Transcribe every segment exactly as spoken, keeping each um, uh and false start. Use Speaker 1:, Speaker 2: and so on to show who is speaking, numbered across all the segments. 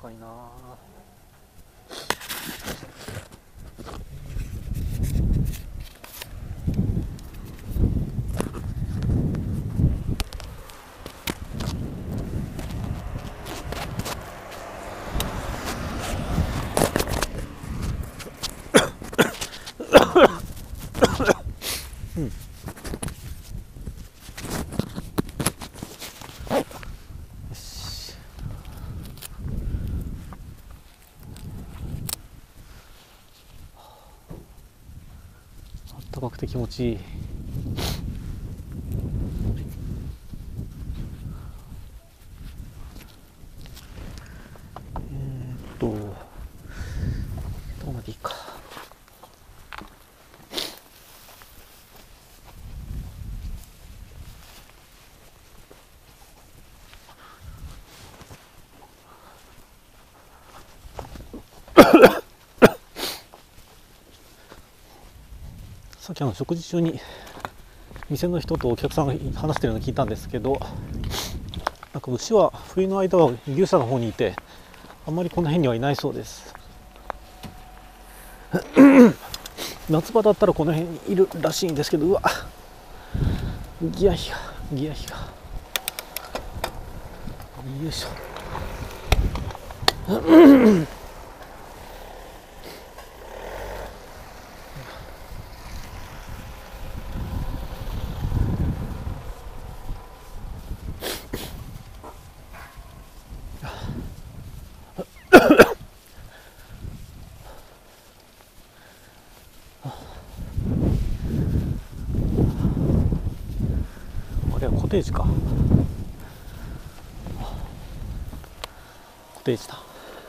Speaker 1: かいな。うん。高くて気持ちいい。えー、っとどこまでいいか。さっきあの食事中に店の人とお客さんが話してるのを聞いたんですけど、なんか牛は冬の間は牛舎の方にいて、あんまりこの辺にはいないそうです。夏場だったらこの辺にいるらしいんですけど、うわギヤヒがギヤヒがよいしょ。あれはコテージか。コテージだ。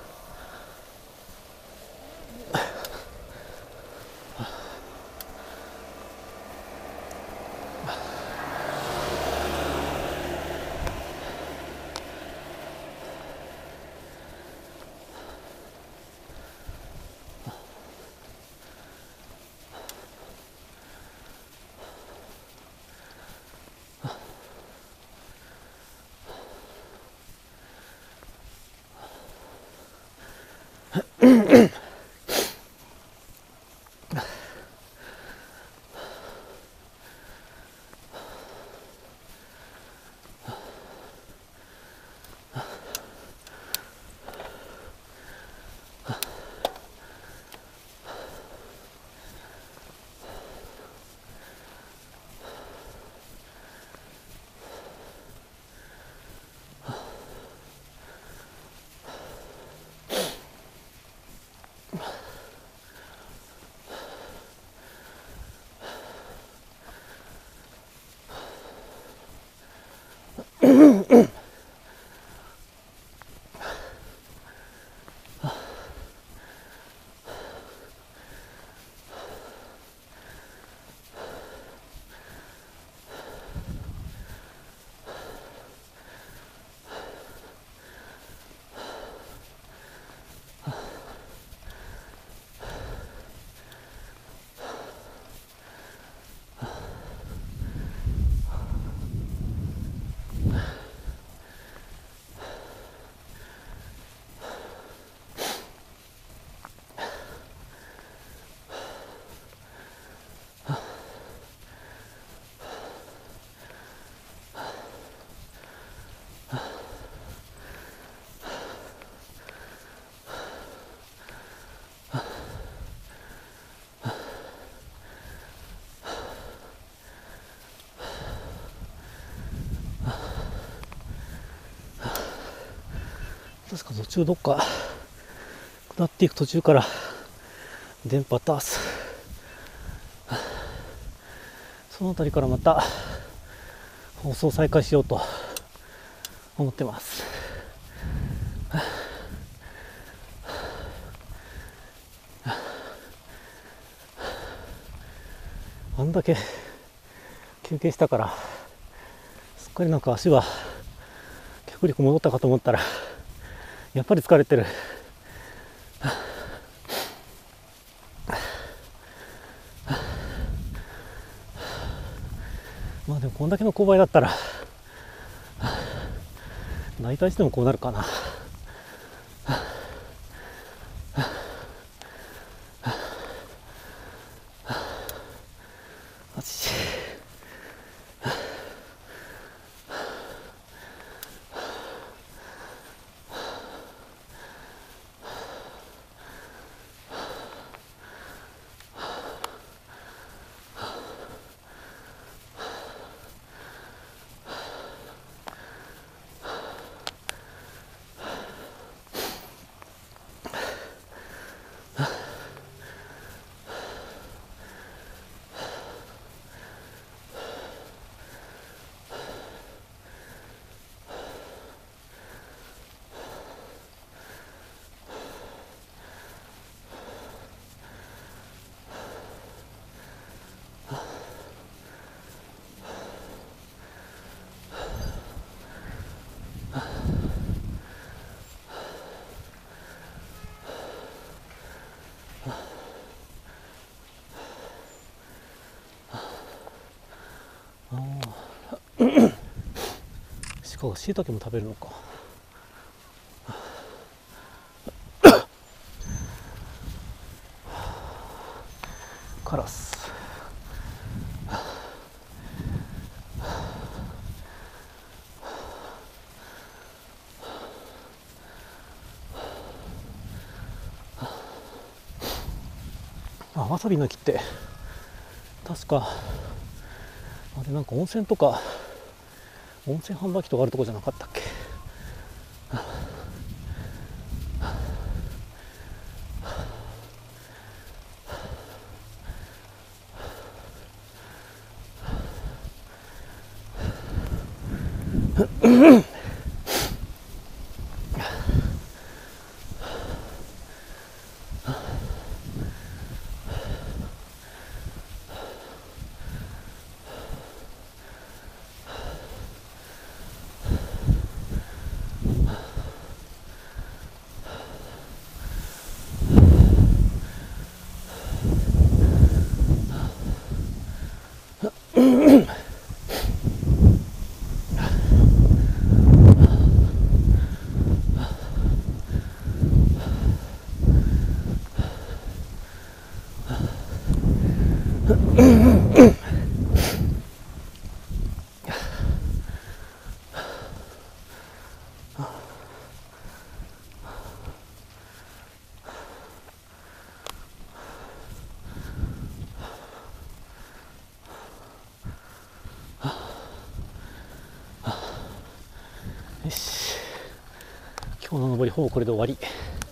Speaker 1: 確か途中どっか下っていく途中から電波タース、その辺りからまた放送再開しようと思ってます。あんだけ休憩したからすっかりなんか足は脚力戻ったかと思ったらやっぱり疲れてる。まあでもこんだけの勾配だったら大体してもこうなるかな。 鹿がしいたけも食べるのか。カラス。あ、わさびの木って確かあれなんか温泉とか温泉販売機とかあるとこじゃなかったっけ。よし、今日の登りほぼこれで終わり。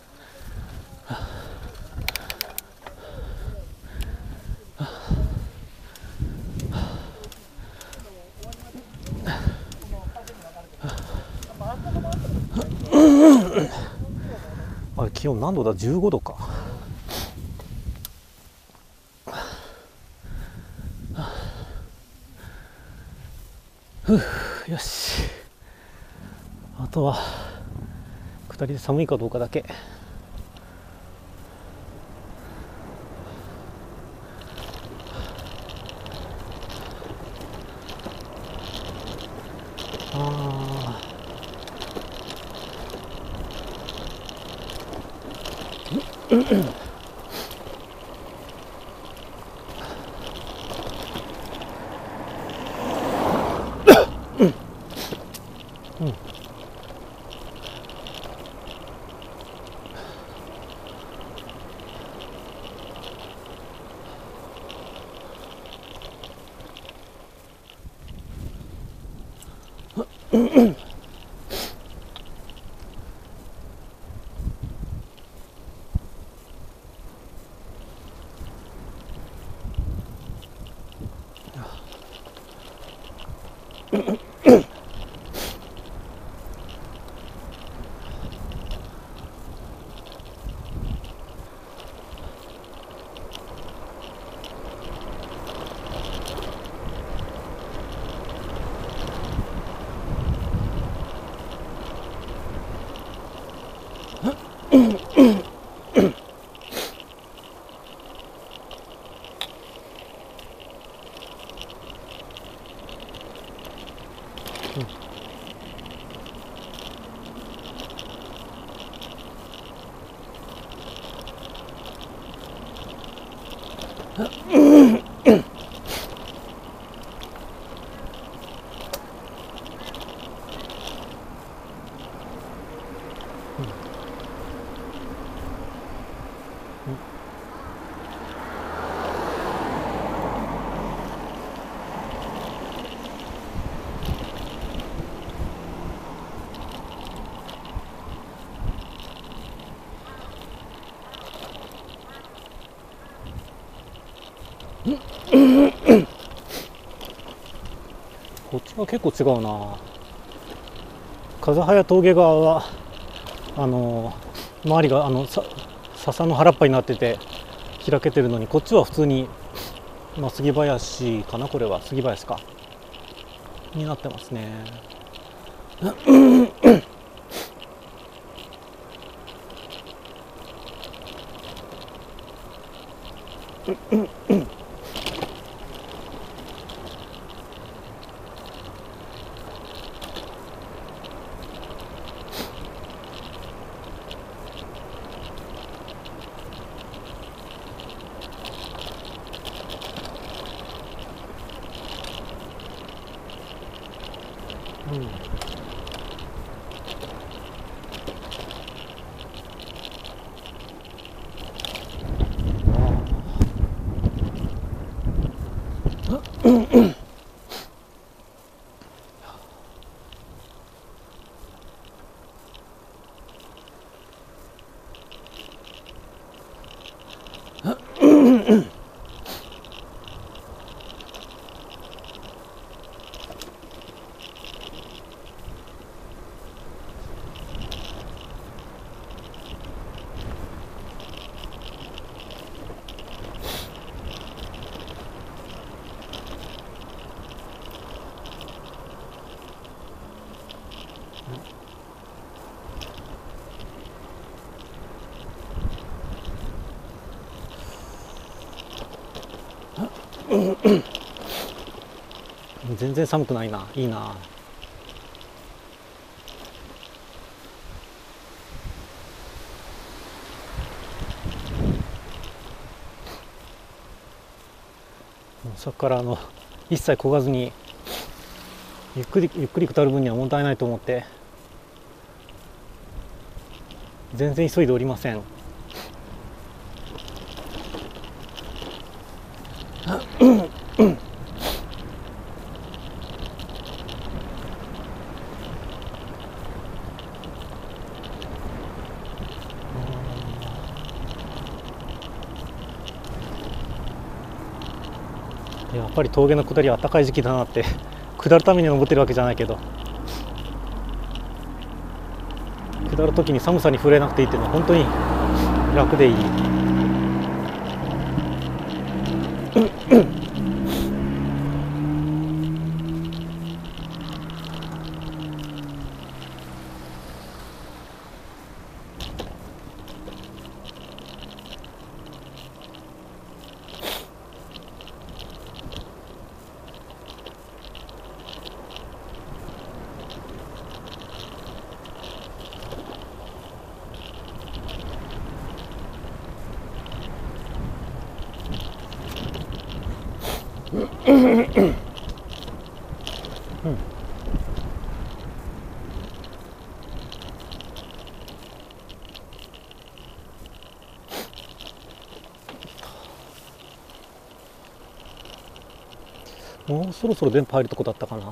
Speaker 1: あれ気温何度だ、じゅうごどか。ふう、よし、あとはふたりで寒いかどうかだけ。あーうんこっちは結構違うな。風早峠側はあの周りがあのさ笹の原っぱになってて開けてるのに、こっちは普通に、まあ、杉林かな、これは杉林かになってますね。 全然寒くないな。いいな。さっきからあの一切漕がずにゆっくりゆっくり下る分には問題ないと思って全然急いでおりません。やっぱり峠の下りは暖かい時期だなって下るために登ってるわけじゃないけど下る時に寒さに触れなくていいっていうのは本当に楽でいい。もうそろそろ電波入るとこだったかな。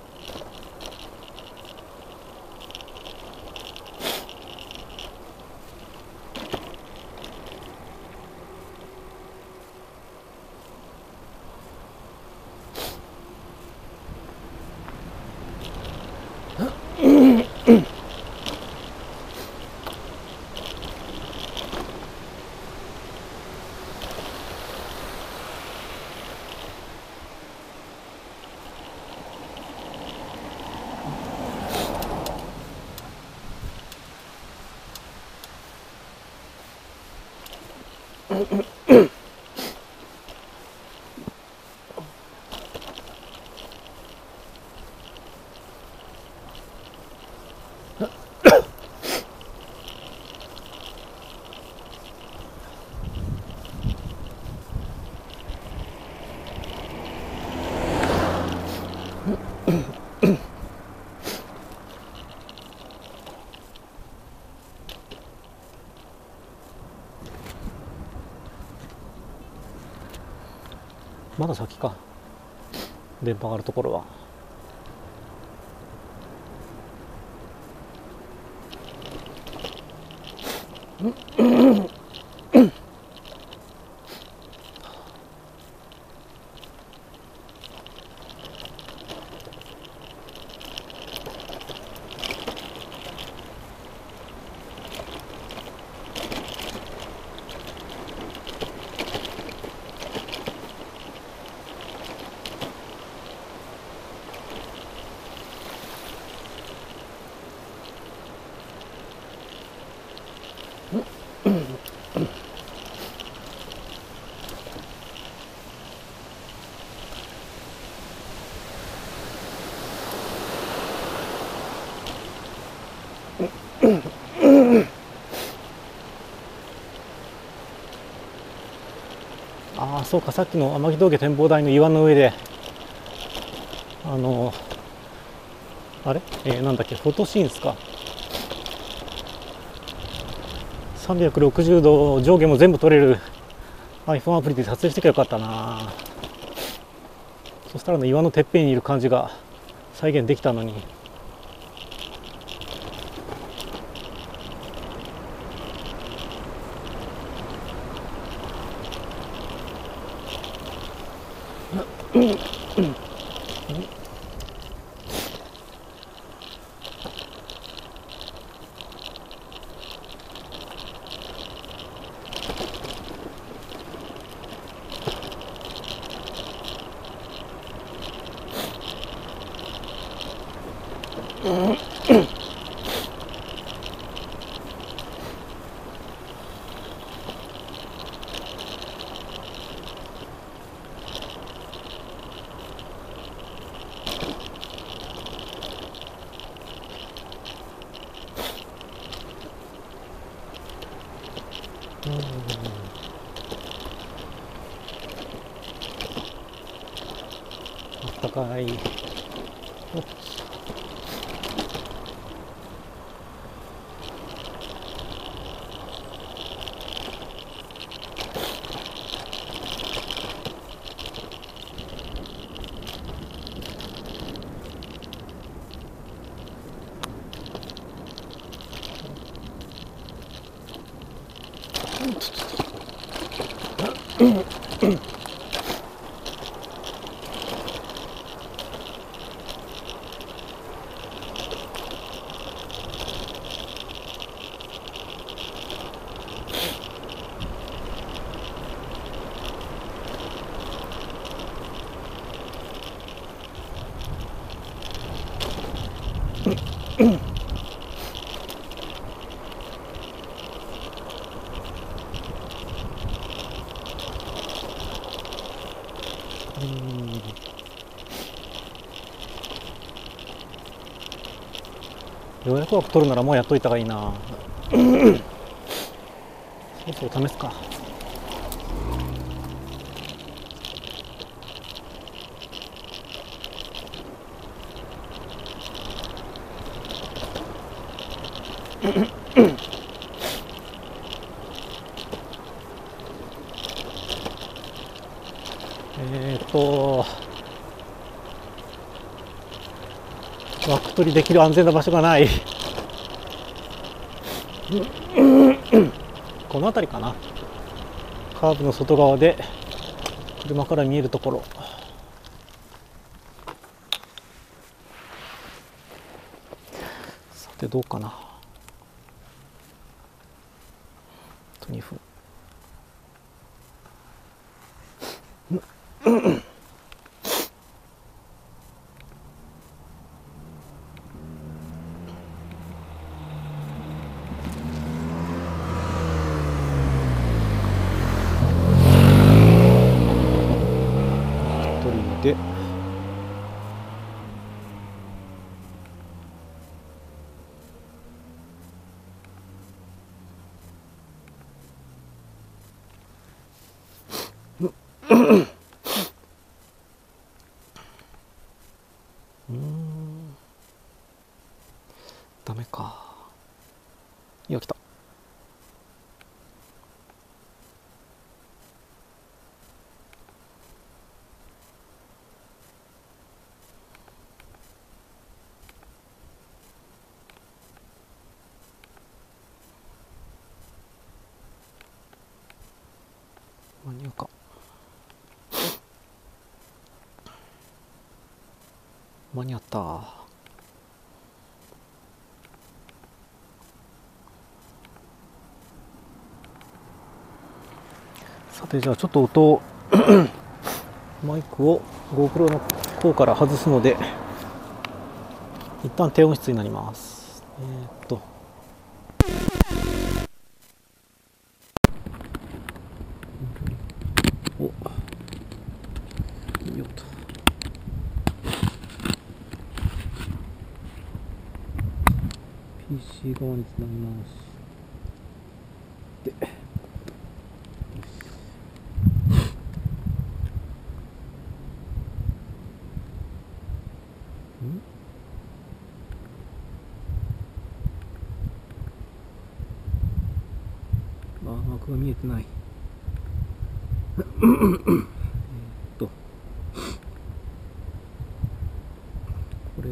Speaker 1: まだ先か、電波があるところは。ああそうか、さっきの天城峠展望台の岩の上であのあれ、えー、なんだっけ、フォトシーンスか、さんびゃくろくじゅうど上下も全部撮れる iPhone アプリで撮影してきゃよかったな。 そしたらね、岩のてっぺんにいる感じが再現できたのに。あったかい。ようやく枠取るならもうやっといた方がいいな。そろそろ試すか。えっと枠取りできる安全な場所がない。この辺りかな。カーブの外側で車から見えるところ。さてどうかな。あとにふん。でうんダメか。いや来た。間に合うか。間に合った。さてじゃあちょっと音をマイクを GoPro の方から外すので一旦低音質になります。えー、っとおいい音。ピーシー 側につなぎます。であー、マークが見えてない。えっと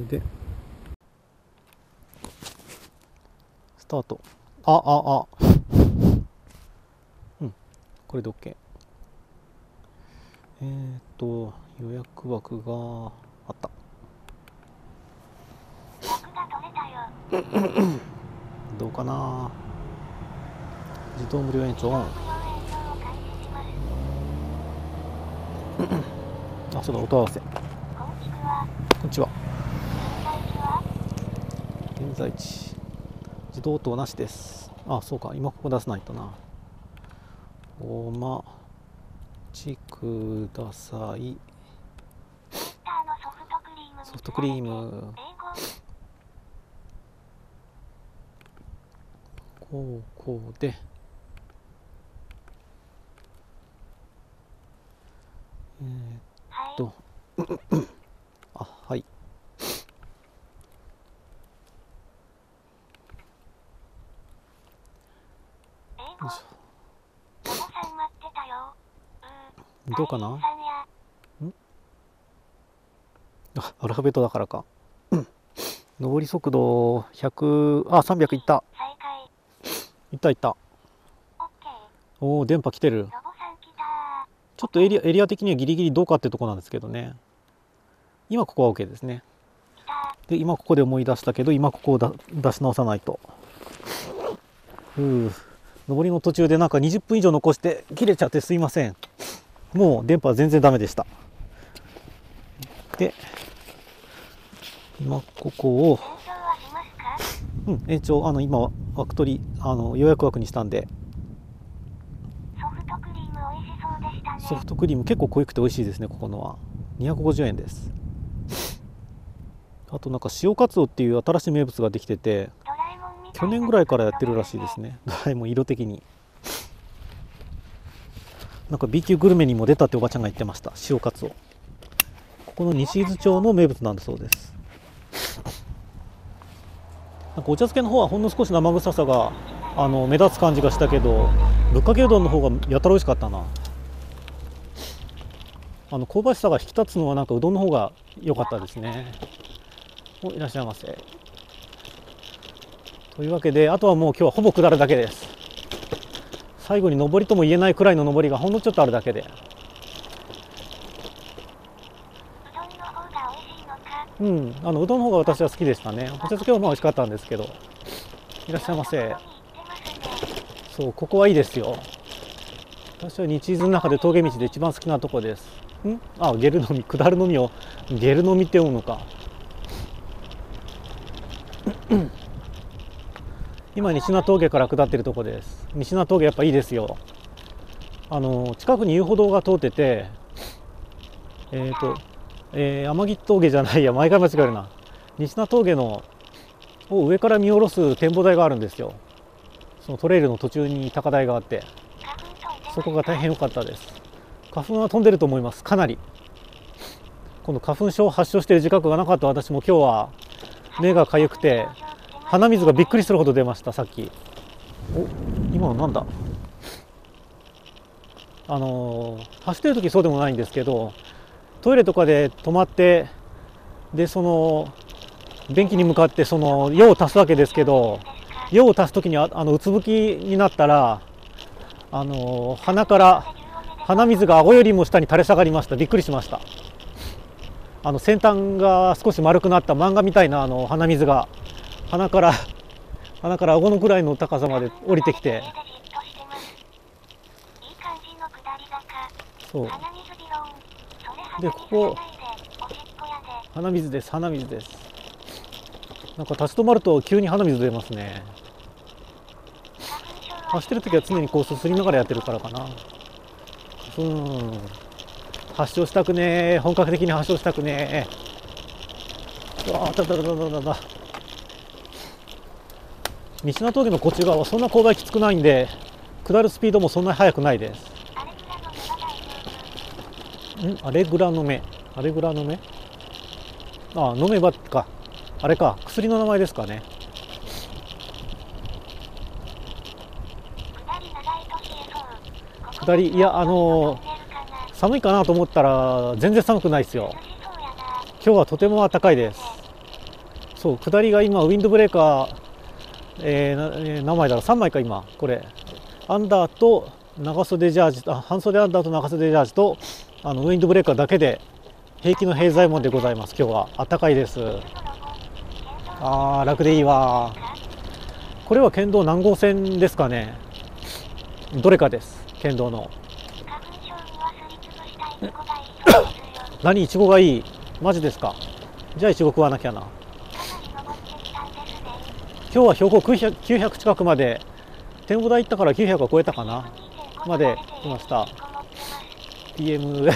Speaker 1: でスタート。あああうん、これで OK。 えーっと予約枠があった。どうかな。自動無料延長オン。あ、そうだ、音合わせ。こんにちは。現在地自動音なしです。あ、そうか、今ここ出さないとな。お待ちください。ソフトクリーム。こうこうで、えー、っとあ、はい。どうかな。んあ、アルファベットだからか。上り速度ひゃく、あ、さんびゃくいった。いったいった。おお、電波来てる。ちょっとエリア、エリア的にはギリギリどうかってとこなんですけどね。今ここは OK ですね。で、今ここで思い出したけど、今ここをだ出し直さないと。うー、上りの途中でなんかにじゅっぷん以上残して切れちゃってすいません。もう電波は全然ダメでした。で、今ここを、うん、延長、あの今枠取り、あの予約枠にしたんで。ソフトクリーム美味しそうでしたね。ソフトクリーム結構濃くて美味しいですね。ここのはにひゃくごじゅうえんです。あとなんか塩カツオっていう新しい名物ができてて、去年ぐらいからやってるらしいですね。ドラえもん色的になんか B 級グルメにも出たっておばちゃんが言ってました。塩カツオ、ここの西伊豆町の名物なんだそうです。なんかお茶漬けの方はほんの少し生臭さがあの目立つ感じがしたけど、ぶっかけうどんの方がやたら美味しかったな。あの香ばしさが引き立つのはなんかうどんの方が良かったですね。お、いらっしゃいませ。というわけで、あとはもう今日はほぼ下るだけです。最後に上りとも言えないくらいの上りがほんのちょっとあるだけで。うん、あのうどんの方が私は好きでしたね。お茶漬けはまあ美味しかったんですけど。いらっしゃいませ。そう、ここはいいですよ。私は日伊豆の中で峠道で一番好きなとこです。ん、あ、ゲルのみ、下るのみをゲルのみって読むのか。今西名峠から下ってるとこです。西名峠やっぱいいですよ。あの近くに遊歩道が通ってて、えっ、ー、と、えー、天城峠じゃないや、毎回間違えるな。西名峠のを上から見下ろす展望台があるんですよ。そのトレイルの途中に高台があって、そこが大変良かったです。花粉は飛んでると思います。かなり。この花粉症を発症している自覚がなかった私も今日は目がかゆくて鼻水がびっくりするほど出ました。さっき。お、今のなんだ。あのー、走ってる時そうでもないんですけど、トイレとかで止まって、でその便器に向かってその用を足すわけですけど、用を足す時にああのうつぶきになったら、あのー、鼻から鼻水が顎よりも下に垂れ下がりました。びっくりしました。あの先端が少し丸くなった漫画みたいなあの鼻水が鼻から鼻から顎のくらいの高さまで降りてきて、そうで、ここ鼻水です。鼻水です。なんか立ち止まると急に鼻水出ますね。走ってる時は常にこうすすりながらやってるからかな。うん、発症したくねえ。本格的に発症したくねえ。うわあ、だだだだだだ。西名峠のこっち側はそんな勾配きつくないんで、下るスピードもそんなに速くないです。ん、アレグラの目、アレグラの目、ああ、飲めばか、あれか、薬の名前ですかね。下り、いや、あのー、寒いかなと思ったら全然寒くないですよ。今日はとても暖かいです。 そう下りが今ウィンドブレーカー、えーなえー何枚だろう、さんまいか今これアンダーと長袖ジャージ、あ半袖アンダーと長袖ジャージとあのウィンドブレーカーだけで平気の平左衛門でございます。今日はあったかいです。あー楽でいいわ。これは県道何号線ですかね。どれかです。県道の何いちごがいい。マジですか。じゃあいちご食わなきゃな。今日は標高きゅうひゃく、きゅうひゃく近くまで、展望台行ったからきゅうひゃくは超えたかなまで来ました。 ピーエム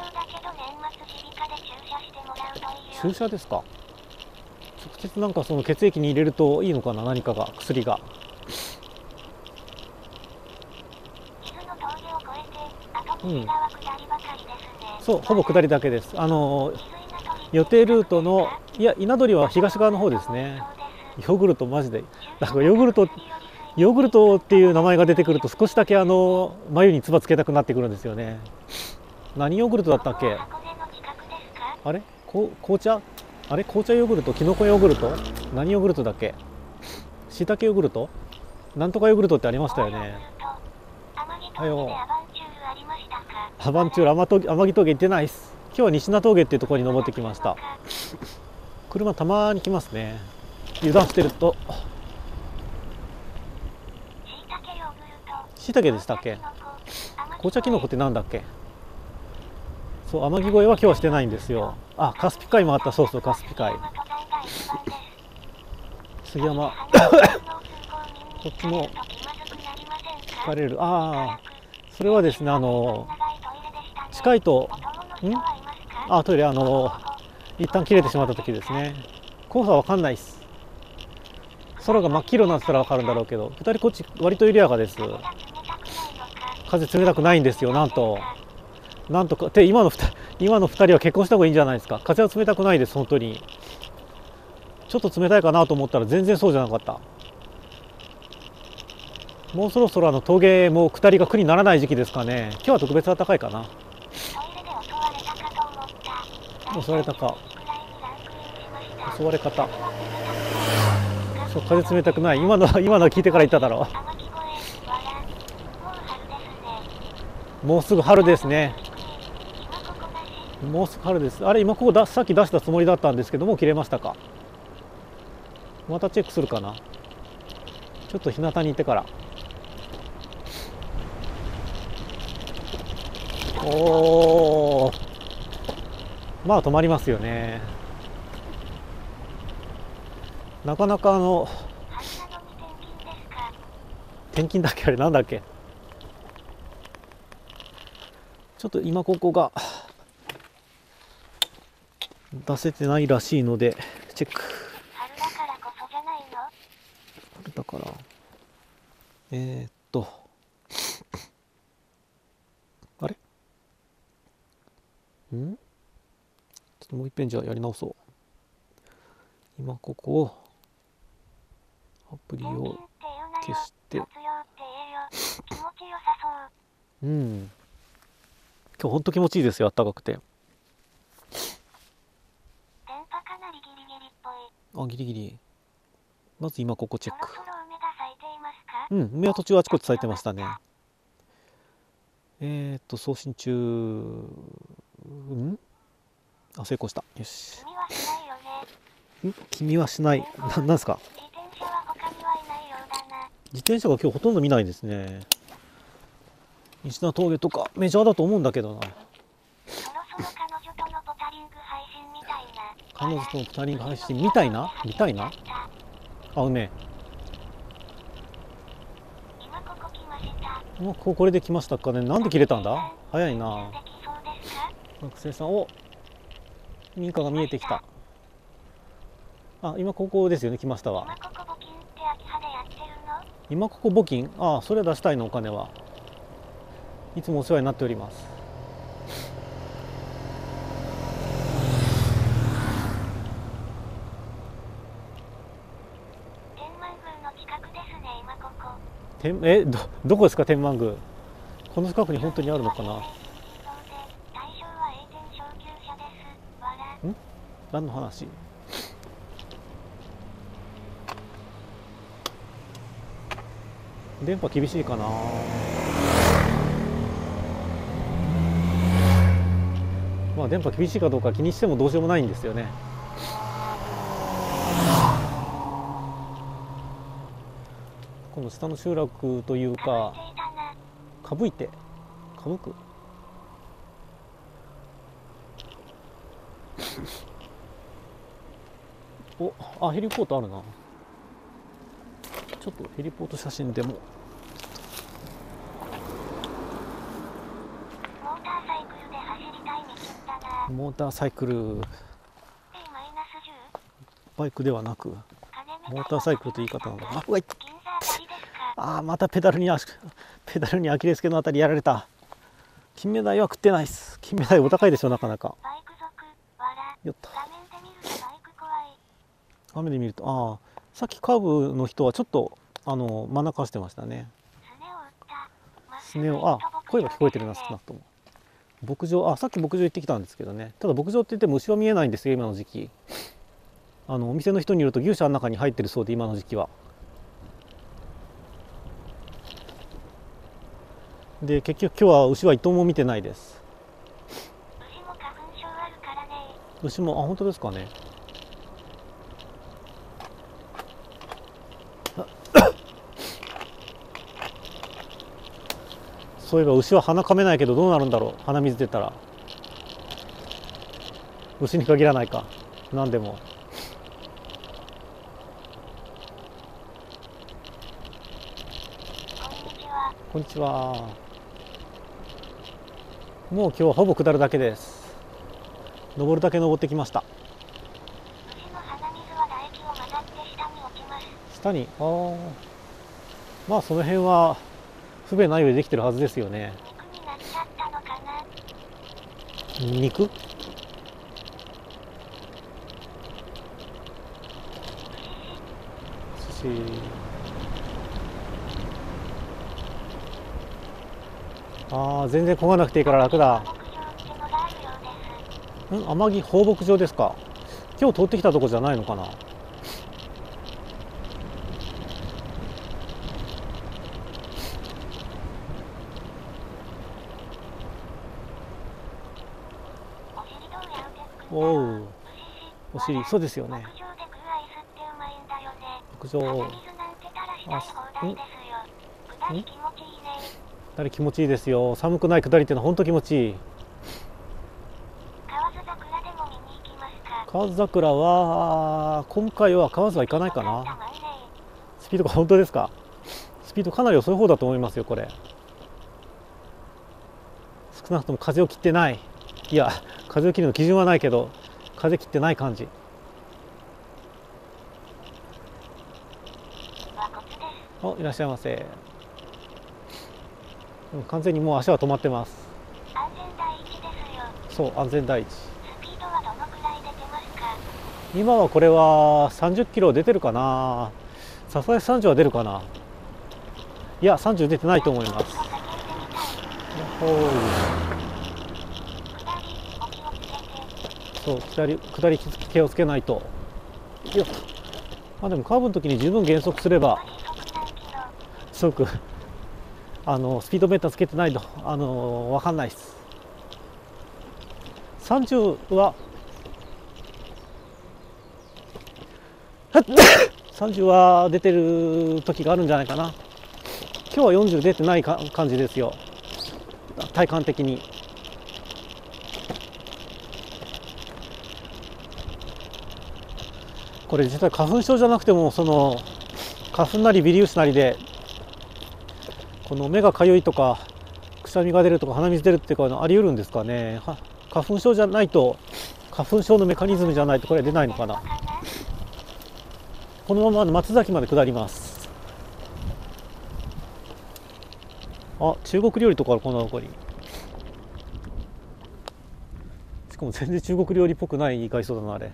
Speaker 1: 注射ですか。直接なんかその血液に入れるといいのかな、何かが薬が。うん、そうほぼ下りだけです。あの予定ルートのいや稲取は東側の方ですね。ヨーグルトマジでなんかヨーグルトヨーグルトっていう名前が出てくると少しだけあの眉に唾つけたくなってくるんですよね。何ヨーグルトだったっけ。あれこ紅茶あれ紅茶ヨーグルト、きのこヨーグルト、何ヨーグルトだっけ。しいたけヨーグルト、なんとかヨーグルトってありましたよね。はよアバンチュール天城峠行ってないっす。今日は西名峠っていうところに登ってきました。車たまに来ますね、油断してると。しいたけでしたっけ。紅茶きのこってなんだっけ。そう天城越えは今日はしてないんですよ。あカスピ海もあった。そうそうカスピ海杉山こっちも疲れる。ああそれはですね、あの近いとんあトイレあの一旦切れてしまった時ですね。黄砂わかんないっす。空が真っ黄色になってたらわかるんだろうけど、ふたりこっち割と緩やかです。風冷たくないんですよ。なんとなんとかって今のふた今のふたりは結婚した方がいいんじゃないですか。風は冷たくないです本当に。ちょっと冷たいかなと思ったら全然そうじゃなかった。もうそろそろあの峠も下りが苦にならない時期ですかね。今日は特別暖かいかな。襲われたか。襲われ方。そう風冷たくない。今の今のは聞いてから言っただろう。もうすぐ春ですね。もうすぐ春です。あれ今ここださっき出したつもりだったんですけども切れましたか。またチェックするかな。ちょっと日向にいてから。おおまあ止まりますよね。なかなかあの転勤だっけ、あれなんだっけ。ちょっと今ここが出せてないらしいのでチェック。
Speaker 2: 春だからこそじゃないの？
Speaker 1: 春だからえー、っとあれんちょっともう一遍じゃあやり直そう。今ここをアプリを消してうん今日ほんと気持ちいいですよ。あったかくて。
Speaker 2: 電波かなりギリギリっぽい。
Speaker 1: あギリギリ。まず今ここチェック。
Speaker 2: そろそろ梅が咲いていますか？
Speaker 1: うん梅は途中あちこち咲いてましたね。えー、っと送信中んあ成功した。よし。
Speaker 2: 君はしないよね。
Speaker 1: ん君はしないななんですか。
Speaker 2: 自転車は他にはいないようだな。
Speaker 1: 自転車が今日ほとんど見ないですね。西名峠とかメジャーだと思うんだけどな。
Speaker 2: そろそろ彼女とのポタリング配信みたいな。
Speaker 1: 彼女とのポタリング配信みたいなみたいなあ梅
Speaker 2: 今ここ来ました。
Speaker 1: もうここれで来ましたかね。なんで切れたんだ。早いな。
Speaker 2: できそうですか？
Speaker 1: 学生さんお民家が見えてきた。あ今ここですよね。来ましたわ。
Speaker 2: 今ここ募金って秋葉でやってるの？
Speaker 1: 今ここ募金ああそれは出したいの。お金はいつもお世話になっております。
Speaker 2: 天満宮の近くですね今ここ。
Speaker 1: 天え ど, どこですか天満宮。この近くに本当にあるのかな。
Speaker 2: そうで対象は栄転昇級者です。わら。
Speaker 1: ん何の話。 電波厳しいかな。まあ電波厳しいかどうか気にしてもどうしようもないんですよね。この下の集落というか、かぶいてかぶくお、あ、ヘリポートあるな。ちょっとヘリポート写真でも。
Speaker 2: モーターサイクルで走りたい道だな。
Speaker 1: モーターサイクル、
Speaker 2: エーマイナスじゅう
Speaker 1: バイクではなくモーターサイクルという言い方なのかな。あ、うわい、
Speaker 2: 銀座あたりですか。
Speaker 1: あー、またペダルに足ペダルにアキレス腱のあたりやられた。金目鯛は食ってないっす。金目鯛お高いでしょ、なかなか。
Speaker 2: バイク族わら。
Speaker 1: よっと、
Speaker 2: 画面で見るとバイク怖い。
Speaker 1: 画面で見ると、ああ、さっきカーブの人はちょっとあの真ん中走ってましたね。
Speaker 2: スネを打った。まっす
Speaker 1: スネ夫、
Speaker 2: ぐ行くと
Speaker 1: あ、声が聞こえてるな、
Speaker 2: 牧場ですね
Speaker 1: 少なくとも。牧場、あ、さっき牧場行ってきたんですけどね。ただ牧場って言っても牛は見えないんですよ、今の時期。あのお店の人によると牛舎の中に入ってるそうで、今の時期は。で、結局今日は牛は一頭も見てないです。
Speaker 2: 牛も花粉症あるからね。
Speaker 1: 牛も、あ、本当ですかね。そういえば牛は鼻かめないけどどうなるんだろう、鼻水出たら。牛に限らないか、何でも。
Speaker 2: こんにちは。
Speaker 1: こんにちは。もう今日はほぼ下るだけです。登るだけ登ってきました。
Speaker 2: 牛の鼻水は唾液を混ざって下に落ちます。
Speaker 1: 下に、ああ、まあその辺は不便ないようにできてるはずですよね。
Speaker 2: 肉になっちゃったのかな。
Speaker 1: 肉、寿司、ああ、全然漕がなくていいから楽だ。
Speaker 2: 牧場ってのがあるようです。
Speaker 1: ん、天城放牧場ですか。今日通ってきたとこじゃないのかな。
Speaker 2: お尻どうやって食った
Speaker 1: おう、
Speaker 2: 牛
Speaker 1: お尻、そうですよね。
Speaker 2: 牧場で食うアイスってうまいんだよね。
Speaker 1: 牧場、
Speaker 2: 鼻水なんて垂らしたい放題ですよ。下り気持ちいいね。
Speaker 1: 下り気持ちいいですよ。寒くない下りっていうのは本当気持ちいい。
Speaker 2: 河津桜でも見に行きますか。
Speaker 1: 河津桜は今回は河津は行かないかな。スピードが、本当ですか。スピードかなり遅い方だと思いますよ、これ。少なくとも風を切ってない。いや、風を切るの基準はないけど、風切ってない感じ。
Speaker 2: 和骨です。
Speaker 1: お、いらっしゃいませ。うん、完全にもう足は止まってます。
Speaker 2: 安全第一ですよ。
Speaker 1: そう、安全第一。
Speaker 2: スピードはどのくらい出てますか。
Speaker 1: 今はこれはさんじゅっキロ出てるかな。さすがにさんじゅうは出るかな。いや、さんじゅう出てないと思います。
Speaker 2: 叫んでみたい。
Speaker 1: ほーい。
Speaker 2: 下りお気をつけて。
Speaker 1: そう、下り下り気をつけないと。よっ、まあでもカーブの時に十分減速すれば、
Speaker 2: 時速何キロ。
Speaker 1: すごくあのスピードメーターつけてないとあの分かんないです。さんじゅうはさんじゅうは出てる時があるんじゃないかな。今日はよんじゅう出てないか感じですよ、体感的に。これ実は花粉症じゃなくても、その花粉なり微粒子なりでこの目がかゆいとかくしゃみが出るとか鼻水出るっていうかあり得るんですかね。は花粉症じゃないと、花粉症のメカニズムじゃないとこれ出ないのかな。このまま松崎まで下ります。あ、中国料理とかある、この残り。しかも全然中国料理っぽくない外装だな、あれ。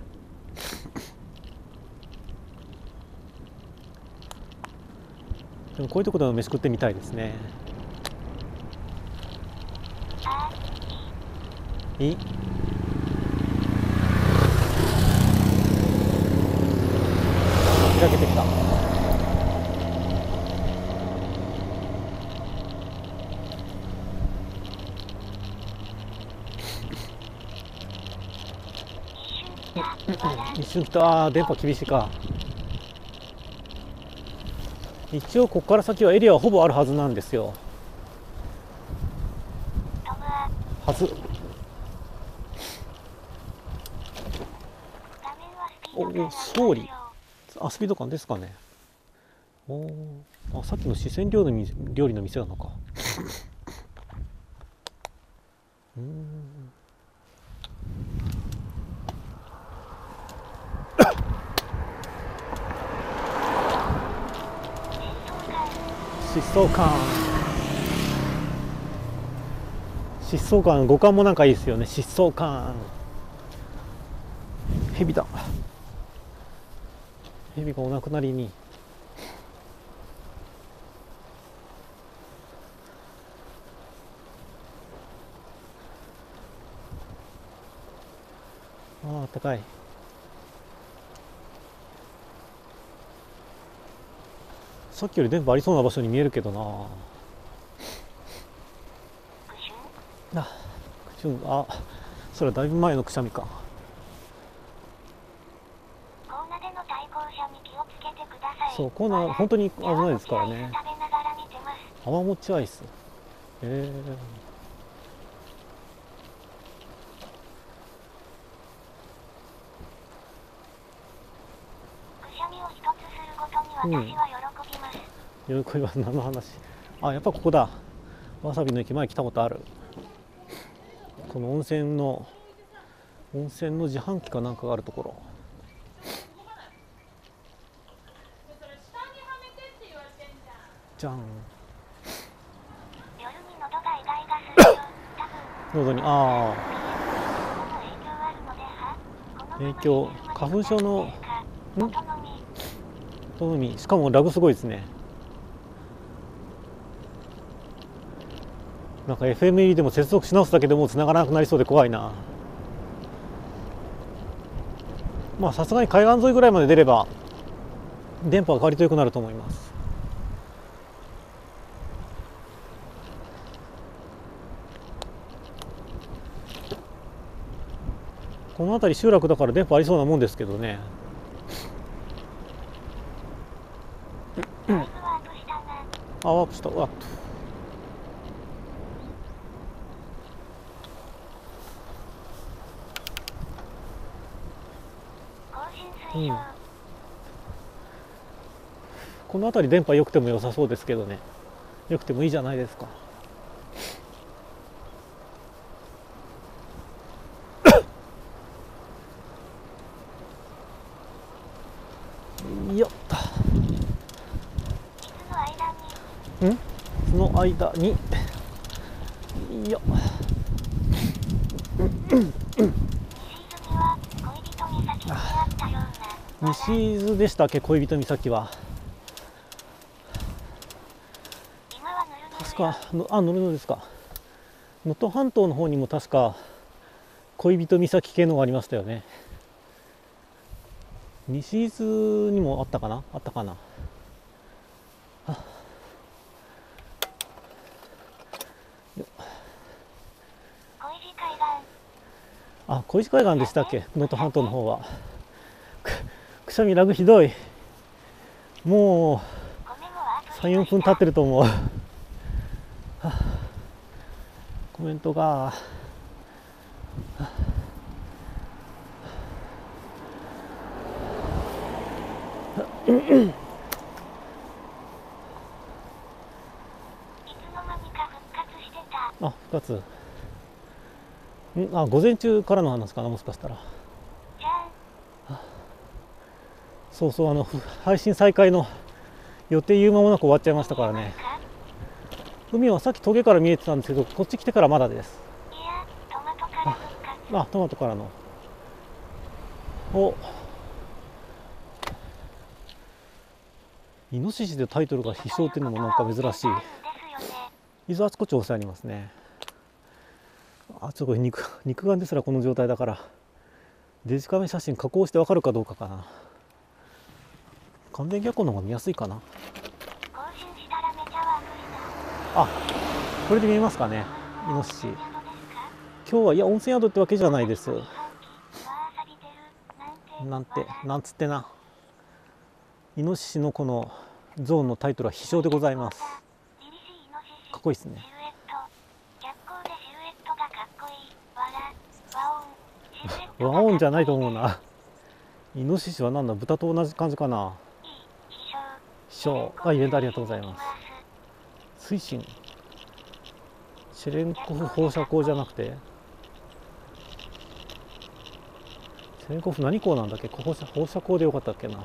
Speaker 1: でもこういうところで飯食ってみたいですね。
Speaker 2: あ
Speaker 1: いい、開けてきた。
Speaker 2: 笑
Speaker 1: 一瞬来た。あー電波厳しいか。一応ここから先はエリアはほぼあるはずなんですよ。
Speaker 2: い飛ぶわ。
Speaker 1: はず。
Speaker 2: 画面はスピー
Speaker 1: おお
Speaker 2: ド感あり
Speaker 1: 勝利
Speaker 2: ますよ。
Speaker 1: あスピード感ですかね。おーあさっきの四川料理のみ料理の店なのか。うーん
Speaker 2: 疾走感。
Speaker 1: 疾走感疾走感五感もなんかいいですよね。疾走感。蛇だ。蛇がお亡くなりに。ああ、あったかい。さっきより電波ありそうな場所に見えるけどな。
Speaker 2: クシュン。
Speaker 1: あ、くしゅんあ、それはだいぶ前のくしゃみか。
Speaker 2: コーナでの対向車に気をつけてください。
Speaker 1: そう、コーナー本当に危ないですからね。
Speaker 2: 食べながら見てます。
Speaker 1: 泡もちアイス。え
Speaker 2: くしゃみを一つするごとに私は喜びます。
Speaker 1: ー、喜びは何の話。あ、やっぱここだ。わさびの駅前来たことある。この温泉の温泉の自販機かなんかがあるところ。じゃん。
Speaker 2: 夜に喉がイガイガするよ。多分
Speaker 1: 喉にああ
Speaker 2: 影響あるのでは。このまま
Speaker 1: 影響
Speaker 2: 寝るまで
Speaker 1: 花粉症の
Speaker 2: 大丈夫ですか？元のみ。
Speaker 1: とのみしかもラグすごいですね。なんか エフエム 入りでも接続し直すだけでもう繋がらなくなりそうで怖いな。まあさすがに海岸沿いぐらいまで出れば電波が割と良くなると思います。この辺り集落だから電波ありそうなもんですけどね。
Speaker 2: だいぶワープしたな。
Speaker 1: あワープしたワープ。
Speaker 2: 更新推奨。
Speaker 1: うんこの辺り電波良くても良さそうですけどね。良くてもいいじゃないですか。よっ
Speaker 2: 水の間に。
Speaker 1: その間によっ
Speaker 2: 西伊豆には恋人岬にあったような。
Speaker 1: 西伊豆でしたっけ恋人岬は。
Speaker 2: 今はぬるぬるよ。
Speaker 1: 確かのあ乗るのですか。能登半島の方にも確か恋人岬系のがありましたよね。西伊豆にもあったかなあったかな。
Speaker 2: 小石海岸。
Speaker 1: あ小石海岸でしたっけ能登半島の方は。くくしゃみラグひどい。もう
Speaker 2: 米もワープしました。
Speaker 1: さんよんぷん経ってると思う。はあコメントがはあ
Speaker 2: いつの間にか復活してた。
Speaker 1: あ復活んあ午前中からの話かなもしかしたら。
Speaker 2: じゃあ
Speaker 1: そうそうあのふ配信再開の予定言う間もなく終わっちゃいましたからね。海はさっき峠から見えてたんですけどこっち来てからまだです。
Speaker 2: いやトマトから復活。
Speaker 1: あトマトからのおイノシシでタイトルが飛翔っていうのもなんか珍しい。伊豆あちこち押してありますね。あちょっと肉肉眼ですらこの状態だからデジカメ写真加工してわかるかどうかかな。完全逆光の方が見やすいかな。
Speaker 2: 更新したらめちゃワープした。
Speaker 1: あこれで見えますかねイノシシ。
Speaker 2: 宿ですか？
Speaker 1: 今日はいや温泉宿ってわけじゃないです。
Speaker 2: うわー錆びてる。
Speaker 1: なんてなんつってな、イノシシのこのゾーンのタイトルは飛翔でございます。かっこいいですね。和音じゃないと思うな。イノシシはなんだ、豚と同じ感じかな。飛翔、あ、イベントありがとうございます。推進シェレンコフ放射光じゃなくて、シェレンコフ何光なんだっけ。放射放射光でよかったっけな。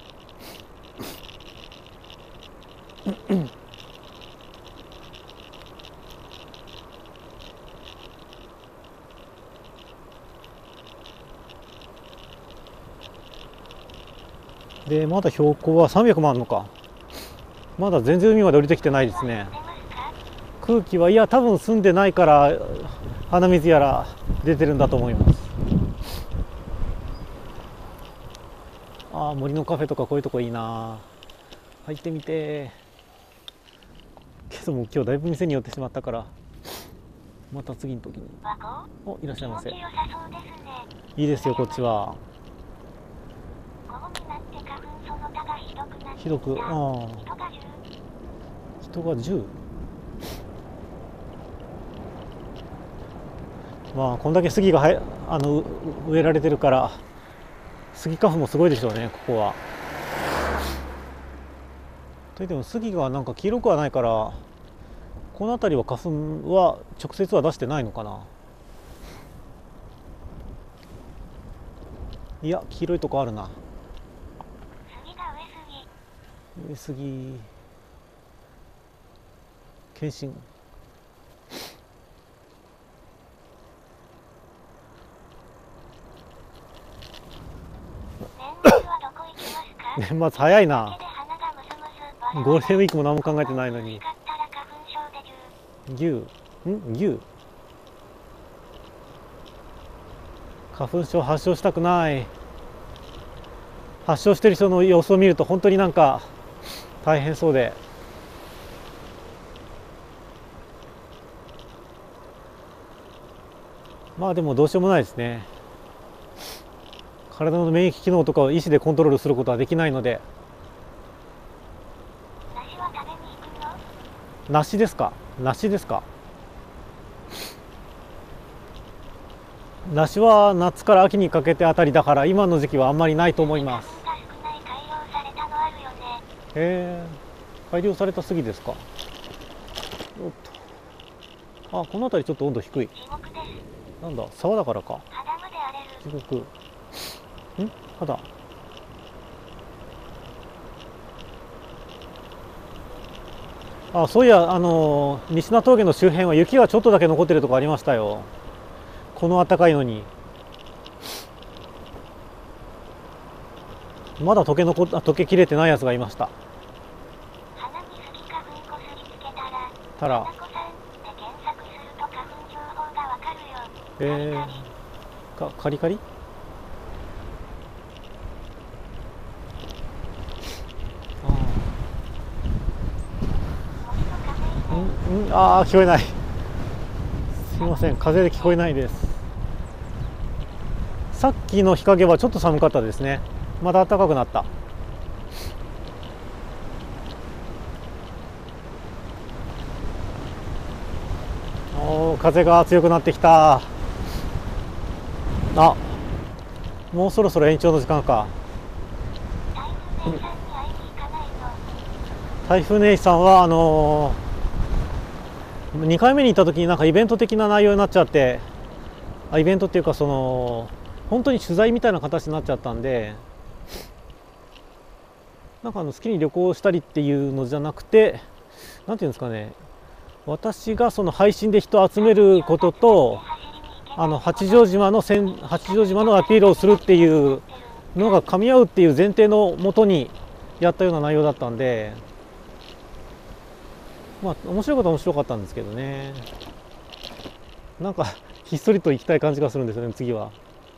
Speaker 1: でまだ標高はさんびゃくもあるのか。まだ全然海まで降りてきてないですね。空気はいや多分澄んでないから鼻水やら出てるんだと思います。ああ、森のカフェとかこういうとこいいな、入ってみて。けども今日だいぶ店に寄ってしまったから、また次の時に。お、いらっしゃいませ。いいですよこっちは。ひどく、ああ、人がじゅう。まあこんだけ杉がはやあの植えられてるから杉花粉もすごいでしょうねここは。といっても杉がなんか黄色くはないから、この辺りは花粉は直接は出してないのかな。いや黄色いとこあるな。植えすぎ。検診。年末早いな。ゴールデンウィークも何も考えてないのに。牛ん牛花粉症発症したくない。発症してる人の様子を見ると本当になんか大変そうで。まあでもどうしようもないですね。体の免疫機能とかを意思でコントロールすることはできないので。梨ですか。梨ですか。梨は夏から秋にかけてあたりだから今の時期はあんまりないと思います。へえ、改良された杉ですか。おっと、あ、この辺りちょっと温度低い。なんだ、沢だからか。地獄。ん、肌。あ、そういや、あの西名峠の周辺は雪がちょっとだけ残ってるとこありましたよ。この暖かいのに。まだ溶け残っ溶けきれてないやつがいました。たら。えー、かカリカリ。んん、ああ、聞こえない。すいません、風で聞こえないです。さっきの日陰はちょっと寒かったですね。まだ暖かくなった。おー、風が強くなってきた。あ、もうそろそろ延長の時間か。台風姉さんはあのー、にかいめに行った時になんかイベント的な内容になっちゃって、あ、イベントっていうかその本当に取材みたいな形になっちゃったんで、なんかあの好きに旅行したりっていうのじゃなくて、なんていうんですかね、私がその配信で人を集めることと、あの八丈島のせん八丈島のアピールをするっていうのが噛み合うっていう前提のもとにやったような内容だったんで、まあ面白いことは面白かったんですけどね。なんかひっそりと行きたい感じがするんですよね次は。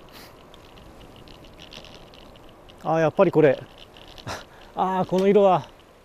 Speaker 1: ああ、やっぱりこれああ、この色は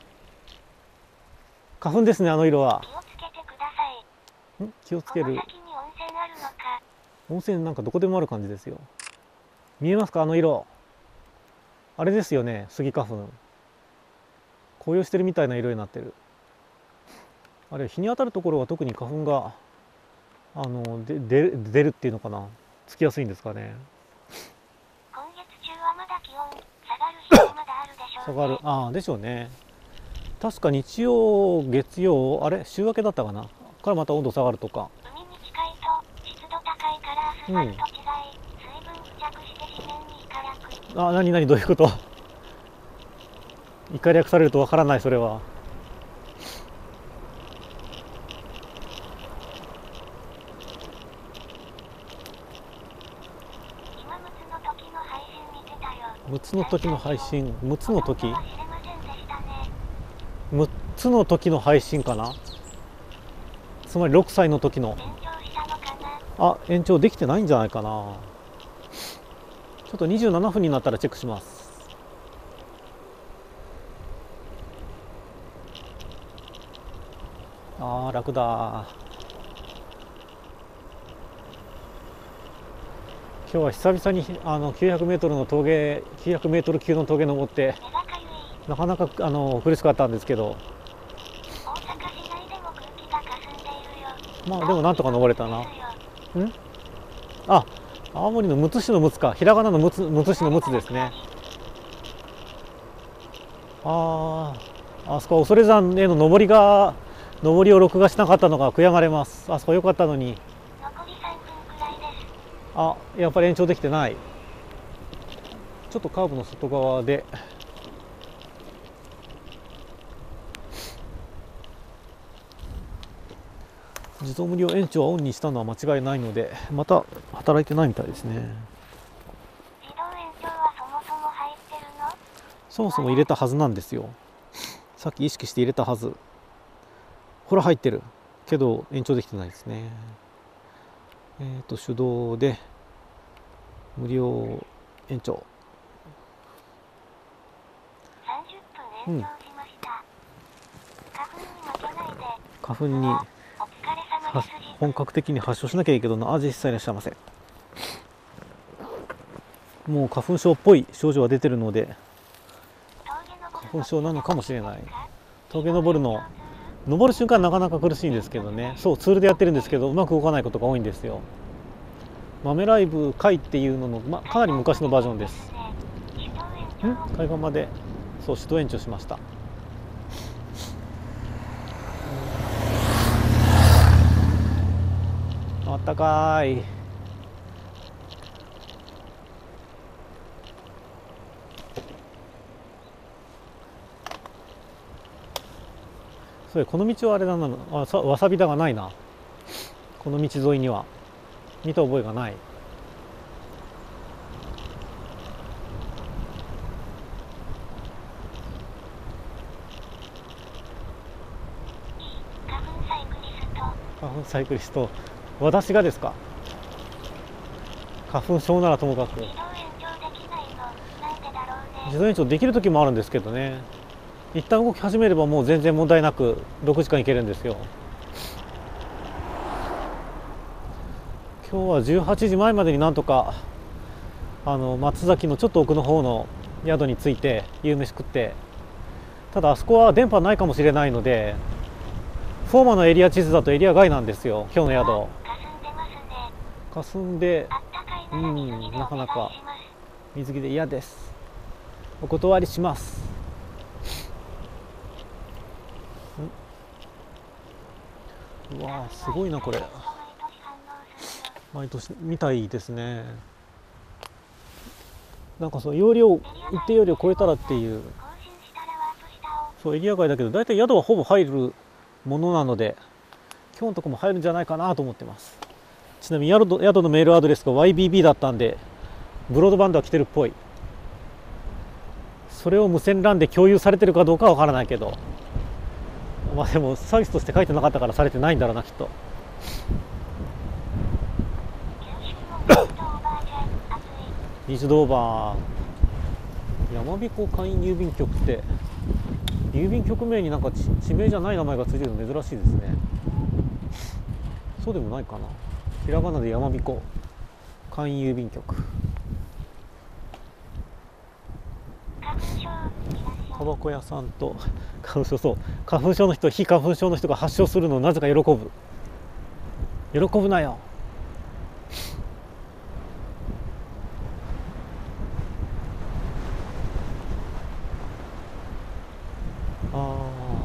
Speaker 1: 花粉ですね。あの色はん、気をつける。温泉なんかどこでもある感じですよ。見えますか、あの色。 あれですよね、スギ花粉。紅葉してるみたいな色になってる。あれ日に当たるところは特に花粉があので出る出るっていうのかな、つきやすいんですかね。
Speaker 2: 今月中はまだ気温下がる日もまだあるでしょうね。
Speaker 1: 下がる、ああでしょうね。確か日曜月曜あれ週明けだったかなからまた温度下がるとか。
Speaker 2: 海に近いと湿度高いからアスファルト違い、水分付着して地面にイカ略。
Speaker 1: あ、何何どういうこと。イカ略されるとわからない、それは。
Speaker 2: 今むつの時の配信見てたよ。
Speaker 1: むつの時の配信、むつの時、
Speaker 2: ほとんどは知れませんでしたね。
Speaker 1: むつの時の配信かな。つまりろくさいの時の。
Speaker 2: 延長したのかな。
Speaker 1: あ、延長できてないんじゃないかな。ちょっとにじゅうななふんになったらチェックします。あー楽だ。今日は久々にあのきゅうひゃくメートルの峠、きゅうひゃくメートル級の峠登って
Speaker 2: 目がかゆい。
Speaker 1: なかなかあの苦しかったんですけど、
Speaker 2: 大阪市内でも空気が霞んでいるよ。
Speaker 1: まあでもなんとか登れたな。
Speaker 2: ですよ。
Speaker 1: んあ、青森のむつ市のむつか、ひらがなのむつ、むつ市のむつですね。あー、あそこ恐山への登りが登りを録画しなかったのが悔やまれます。あそこ良かったのに。
Speaker 2: 残りさんぷんくらいです。
Speaker 1: あ、やっぱり延長できてない。ちょっとカーブの外側で自動無料延長はオンにしたのは間違いないので、また働いてないみたいですね。
Speaker 2: 自動延長はそもそも入ってるの？
Speaker 1: そもそも入れたはずなんですよ。さっき意識して入れたはず。ほら入ってるけど延長できてないですね。えっ、ー、と手動で無料延長。
Speaker 2: さんじゅっぷん延長しました。花粉に負けないで。
Speaker 1: 花粉に
Speaker 2: お疲れ様です。
Speaker 1: 本格的に発症しなきゃいいけどな、あ、実際いらっしゃいませ。もう花粉症っぽい症状が出てるので花粉症なのかもしれない。峠登るの登る瞬間なかなか苦しいんですけどね。そうツールでやってるんですけどうまく動かないことが多いんですよ。豆ライブ会っていうのの、ま、かなり昔のバージョンです。ん海岸までそう手動延長しました。あったかい。それこの道はあれだなあ、さわさび田がないな。この道沿いには見た覚えがない。
Speaker 2: 花粉サイクリスト。
Speaker 1: 花粉サイクリスト、私がですか。花粉症ならともかく
Speaker 2: 自動延長できないのなんでだろうね。
Speaker 1: 自動延長できる時もあるんですけどね。一旦動き始めればもう全然問題なくろくじかんいけるんですよ。今日はじゅうはちじまえまでになんとかあの松崎のちょっと奥の方の宿に着いて夕飯食って、ただあそこは電波ないかもしれないのでフォーマのエリア地図だとエリア外なんですよ今日の宿。
Speaker 2: 霞んでますね。
Speaker 1: 霞んで
Speaker 2: あったかいなら水着でお願いします。
Speaker 1: なかなか水着で嫌です。お断りします。うわーすごいなこれ。毎年みたいですね。なんかそう容量一定容量超えたらっていう、そうエリア外だけど大体宿はほぼ入るものなので今日のとこも入るんじゃないかなと思ってます。ちなみに宿の、宿のメールアドレスが ワイビービー だったんでブロードバンドは来てるっぽい。それを無線 ラン で共有されてるかどうかはわからないけど、まあでもサービスとして書いてなかったからされてないんだろうなきっと。リーチドオーバー。山彦簡易郵便局って郵便局名になんか地名じゃない名前がついてるの珍しいですね。そうでもないかな。ひらがなで山彦簡易郵便局。 タバコ屋さんと花粉症、そう花粉症の人、非花粉症の人が発症するのをなぜか喜ぶ喜ぶなよ。あ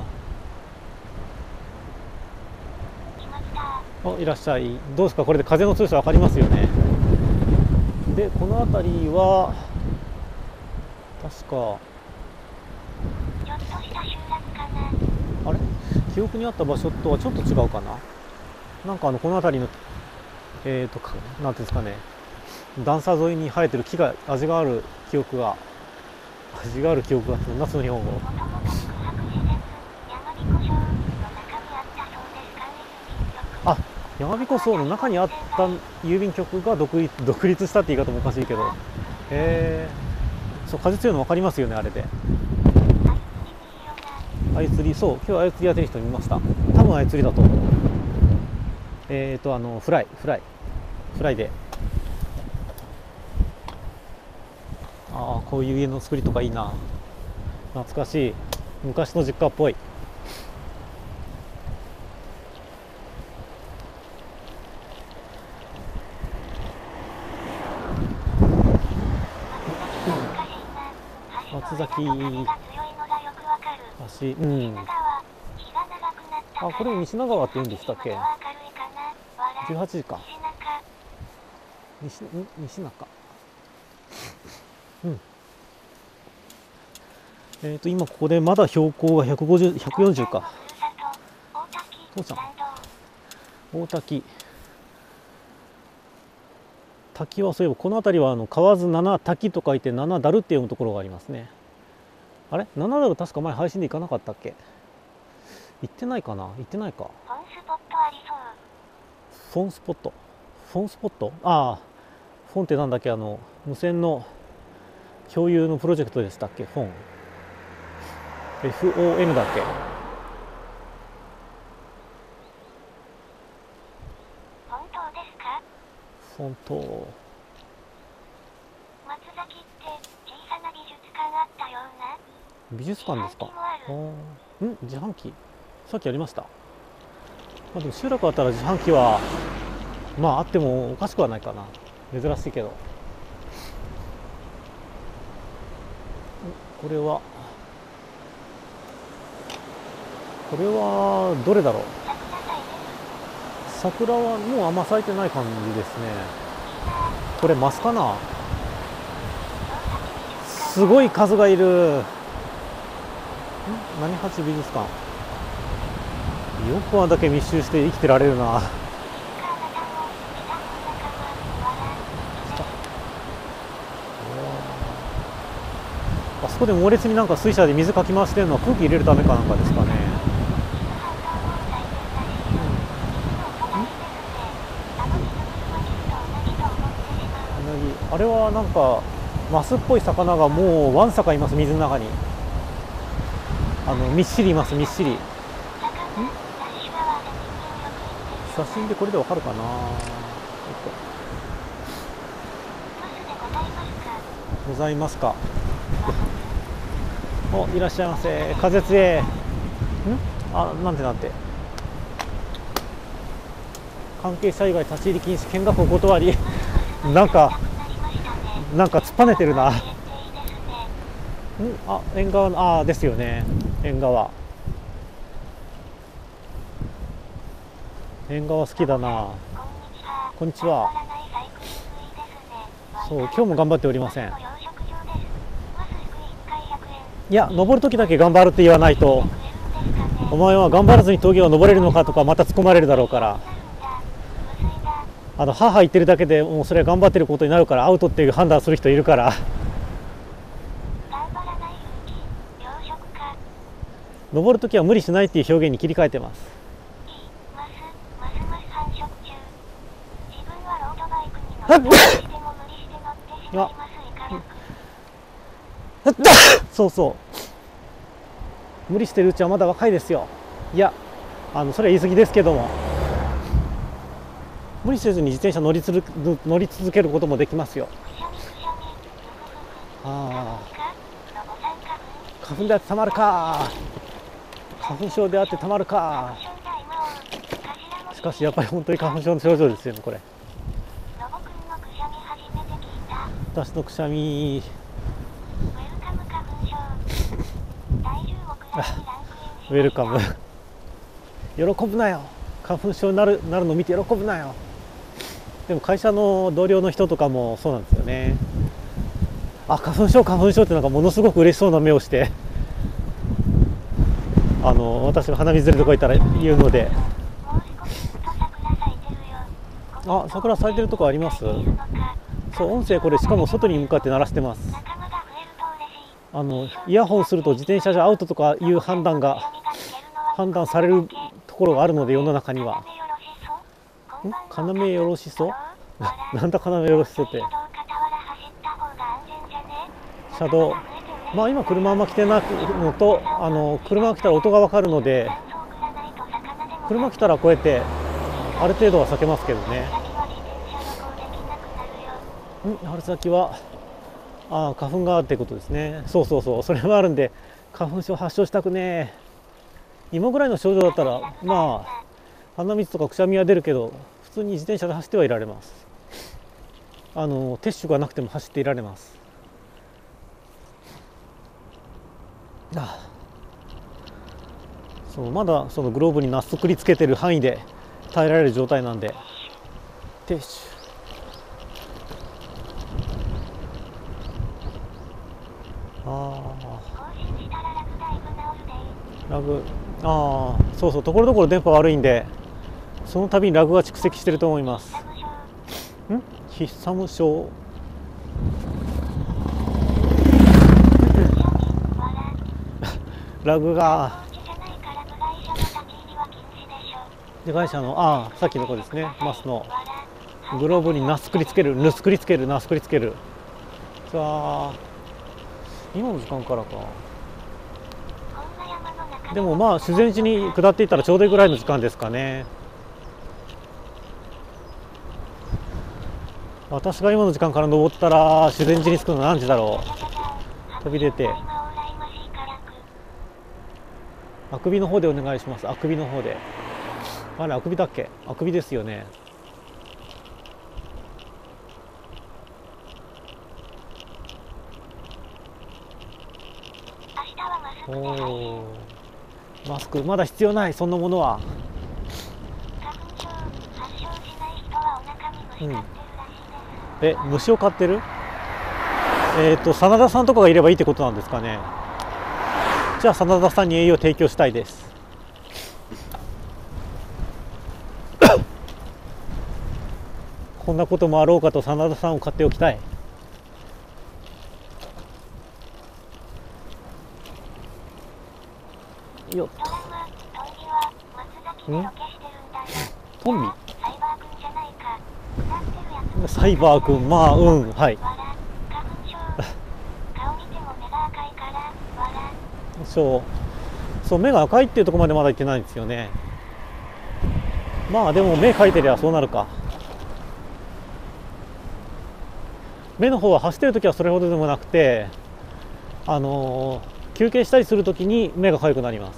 Speaker 1: あ、おいらっしゃい。どうですか、これで風の強さ分かりますよね。でこの辺りは確か
Speaker 2: ちょっとした集落かな。
Speaker 1: あれ記憶にあった場所とはちょっと違うかな。なんかあのこの辺りのえっ、ー、となんていうんですかね、段差沿いに生えてる木が味がある記憶が味がある記憶が夏の日本語。
Speaker 2: もともと宿泊施設山彦荘の中にあったそうですが、郵便局。
Speaker 1: あ、山彦荘の中にあった郵便局が独立独立したって言い方もおかしいけど、へえ、そう風強いの分かりますよね、あれで。あゆ釣り、そう今日あゆ釣りやってる人見ました。多分あゆ釣りだと思う。えっ、ー、とあのフライフライフライで、ああこういう家の作りとかいいな、懐かしい、昔の実家っぽい。松崎橋、うん、あこれ西長川って言うんでしたっけ。じゅうはちじか、西西中、うん、えっ、ー、と今ここでまだ標高がひゃくごじゅう、ひゃくよんじゅうか。父ちゃん大滝、滝はそういえばこの辺りはあの河津七滝と書いて七ダルって読むところがありますね。あれ七ダル確か前配信で行かなかったっけ。行ってないかな、行ってないか。
Speaker 2: フォンスポットありそう。
Speaker 1: フォンスポットフォンスポットああ、フォンってなんだっけ、あの無線の共有のプロジェクトでしたっけ。フォン エフオーエヌ だっけ。
Speaker 2: 本当ですか。
Speaker 1: 本当。
Speaker 2: 松崎って小さな美術館あったような。
Speaker 1: 美術館ですか。あん自販機さっきありました。まあ、でも集落あったら自販機はまああってもおかしくはないかな。珍しいけど。これはこれはどれだろう。桜はもうあんま咲いてない感じですね。これマスかな。すごい数がいる。何八美術館、よくあんだけ密集して生きてられるな。あそこで猛烈になんか水車で水かき回してるのは空気入れるためかなんかですかね。あれはなんかマスっぽい魚がもうわんさかいます、水の中に。あのみっしりいます、みっしり。写真でこれでわかるかな。ございますか。お、いらっしゃいませ。風強え。んあ、なんてなんて。関係者以外立ち入り禁止、見学お断り。なんかなんか突っぱねてるな。んあ、縁側の、あですよね、縁側。縁側好きだな。こんにちは。そう今日も頑張っておりません。いや登る時だけ頑張るって言わないと、お前は頑張らずに峠を登れるのかとかまた突っ込まれるだろうから。あの母言ってるだけでもうそれは頑張ってることになるからアウトっていう判断する人いるから。登るときは無理しないっていう表現に切り替えてます。そうそう無理してるうちはまだ若いですよ。いやあのそれは言い過ぎですけども、無理せずに自転車乗りつる乗り続けることもできますよ。ああ花粉であってたまるか。花粉症であってたまるか。しかしやっぱり本当に花粉症の症状ですよねこれ。私のくしゃみ。ウェルカム。喜ぶなよ。花粉症になるなるの見て喜ぶなよ。でも会社の同僚の人とかもそうなんですよね。あ、花粉症花粉症ってなんかものすごく嬉しそうな目をして、あの私が鼻水出るとこ行ったら言うので。あ、桜咲いてるとこあります。そう、音声これしかも外に向かって鳴らしてます。あのイヤホンすると自転車じゃアウトとかいう判断が判断されるところがあるので、世の中には。ん、要よろしそなんだ要よろしそって。車道、まあ今車あんま来てないのと、あの車が来たら音が分かるので、車来たらこうやってある程度は避けますけどね。ん、春先はあ花粉があってことですね。そうそうそう、それもあるんで、花粉症発症したくねえ。今ぐらいの症状だったらまあ鼻水とかくしゃみは出るけど、普通に自転車で走ってはいられます。あのティッシュがなくても走っていられます。ああ、そう、まだそのグローブにナスくりつけてる範囲で耐えられる状態なんで。ティッシュ、ああ、ラグ、ああ、そうそう、ところどころ電波悪いんで、その度にラグが蓄積してると思います。ん、ヒッサム症。ラグがで会社の、ああ、さっきの子ですね、マスのグローブにナスくりつける、ヌスくりつける、ナスくりつける。さあ、今の時間からか。でもまあ修善寺に下っていったらちょうどいいぐらいの時間ですかね。私が今の時間から登ったら修善寺に着くの何時だろう。飛び出てあくびの方でお願いします。あくびの方で。あれ、あくびだっけ。あくびですよね。おお、マスクまだ必要ない。そんなものは。うん、え、虫を飼ってる。えっと真田さんとかがいればいいってことなんですかね。じゃあ真田さんに栄養を提供したいです。こんなこともあろうかと真田さんを買っておきたい。よっと。ん？トンビ？サイバー君、まあ、うん、はい。そう、そう、目が赤いっていうところまでまだ行ってないんですよね。まあでも目描いてりゃそうなるか。目の方は走ってる時はそれほどでもなくて、あのー、休憩したりする時に目が痒くなります。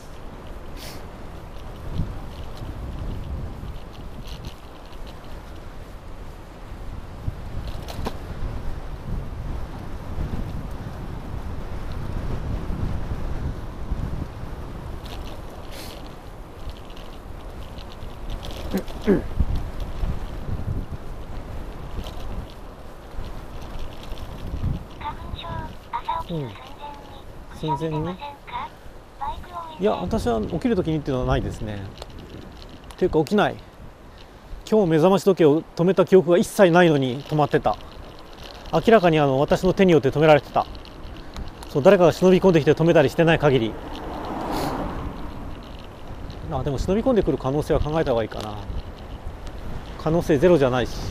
Speaker 1: うん、寸前にね。いや、私は起きる時にっていうのはないですね。っていうか起きない。今日目覚まし時計を止めた記憶が一切ないのに止まってた。明らかにあの私の手によって止められてた。そう、誰かが忍び込んできて止めたりしてない限り。あ、でも忍び込んでくる可能性は考えた方がいいかな。可能性ゼロじゃないし。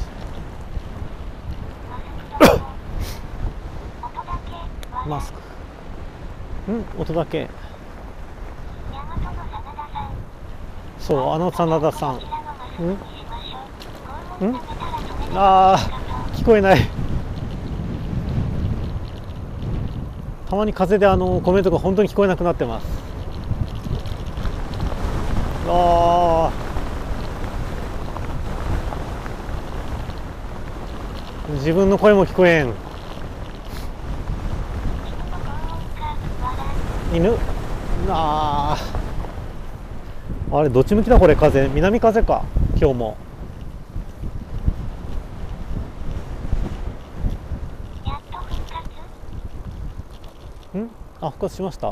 Speaker 1: マスク。ん、音だけ。そう、あの真田さん。ん？ん？ああ、聞こえない。 たまに風であのコメントが本当に聞こえなくなってます。あー、自分の声も聞こえん。犬、あー、あれどっち向きだこれ、風、南風か今日も。
Speaker 2: やっと復活。
Speaker 1: んあ、復活しました。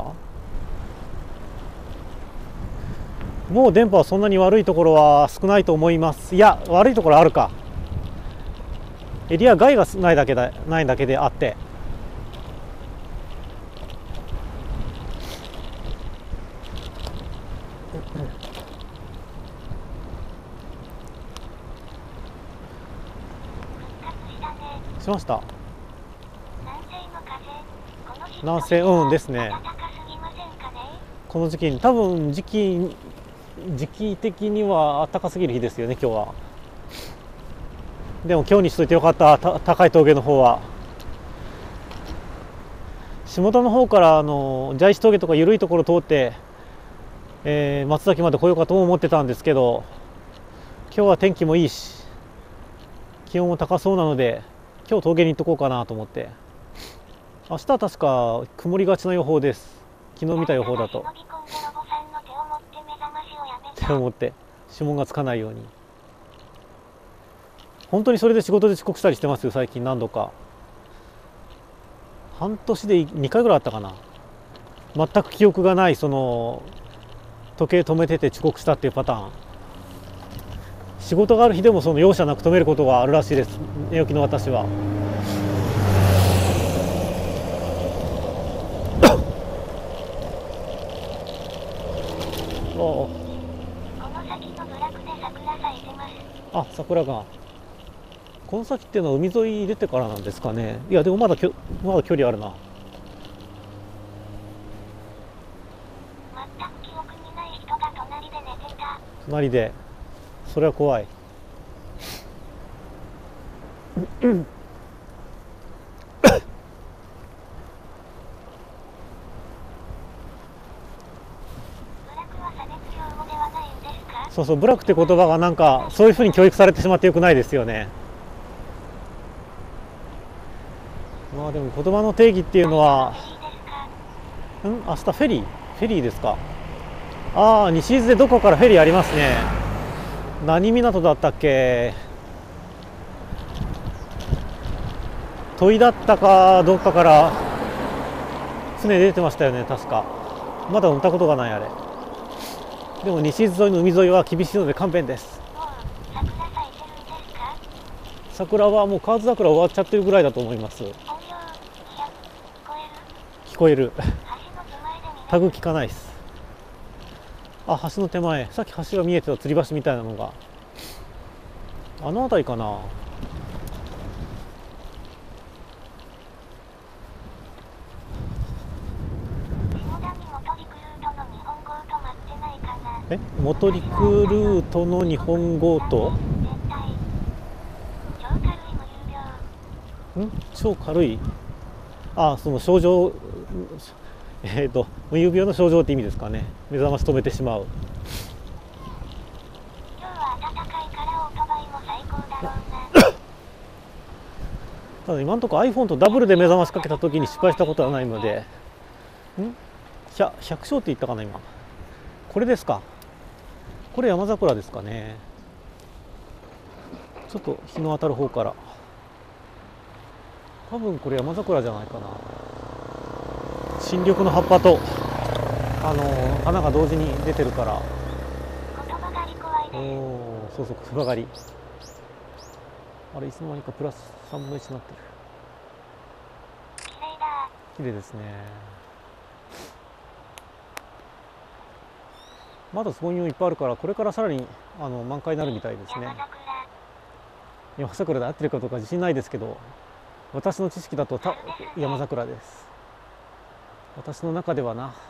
Speaker 1: もう電波はそんなに悪いところは少ないと思います。いや、悪いところあるか。エリア外がないだけだないだけであって、
Speaker 2: 復活したね。
Speaker 1: しました。
Speaker 2: 南西の風。この時期
Speaker 1: 南西、うんですね。
Speaker 2: 暖かすぎませんかね。
Speaker 1: この時期に多分時期時期的には暖かすぎる日ですよね今日は。でも今日にしといてよかった。た高い峠の方は、下田の方からあの蛇石峠とか緩いところ通って、えー松崎まで来ようかとも思ってたんですけど、今日は天気もいいし気温も高そうなので、今日峠に行っとこうかなと思って。明日は確か曇りがちな予報です。昨日見た予報だと。手を持って指紋がつかないように。本当にそれで仕事で遅刻したりしてますよ最近。何度か、半年でにかいぐらいあったかな。全く記憶がない、その時計止めてて遅刻したっていうパターン。仕事がある日でもその容赦なく止めることがあるらしいです、寝起きの私は。
Speaker 2: この先の部落で桜咲いてます。
Speaker 1: あ、桜が。この先っていうのは海沿い出てからなんですかね。いやでもまだきょまだ距離あるな。
Speaker 2: 全く記憶にない人が隣で寝てた。
Speaker 1: 隣で、それは怖い。そうそう、部落って言葉がなんかそういうふうに教育されてしまってよくないですよね。まあでも言葉の定義っていうのは、ん明日フェリーフェリーですか。ああ、西伊豆でどこからフェリーありますね。何港だったっけ、戸井だったかどっかから船出てましたよね確か。まだ乗ったことがないあれ。でも西伊豆沿いの海沿いは厳しいので勘弁です。桜はもう河津桜終わっちゃってるぐらいだと思います。聞こえる。タグ聞かないです。あ、橋の手前、さっき橋が見えてた吊り橋みたいなのがあの辺りかな。え、元陸ルートの日本語とん超軽い、あ、その症状、えっと無遊病の症状って意味ですかね。目覚まし止めてしまう。
Speaker 2: 今日は暖かいからオートバイも最高だろうな。
Speaker 1: ただ今のところ iPhone とダブルで目覚ましかけた時に失敗したことはないので。ん 百, 百姓って言ったかな今。これですか。これ山桜ですかね。ちょっと日の当たる方から、多分これ山桜じゃないかな。新緑の葉っぱとあの花が同時に出てるから。
Speaker 2: 言葉狩り怖いです。
Speaker 1: おお、そうそう、言葉狩り。あれいつの間にかプラスさんぶんのいちになってる。
Speaker 2: 綺麗だ。
Speaker 1: 綺麗ですね。まだそういうのいっぱいあるから、これからさらにあの満開になるみたいですね。
Speaker 2: 山桜。
Speaker 1: 山桜で合ってるかどうか自信ないですけど、私の知識だとた山桜です。私の中ではな。あ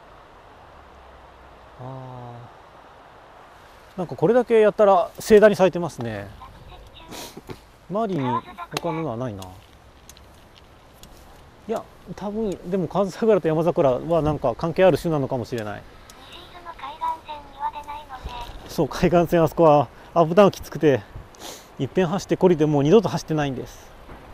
Speaker 1: あ、なんかこれだけやったら盛大に咲いてますね。周りに他ののはないな。 いや多分でも河津桜と山桜はなんか関係ある種なのかもしれない。
Speaker 2: 西伊豆の海岸線には出ないので。
Speaker 1: そう、海岸線あそこはアップダウンきつくて、いっぺん走ってこりでもう二度と走ってないんです。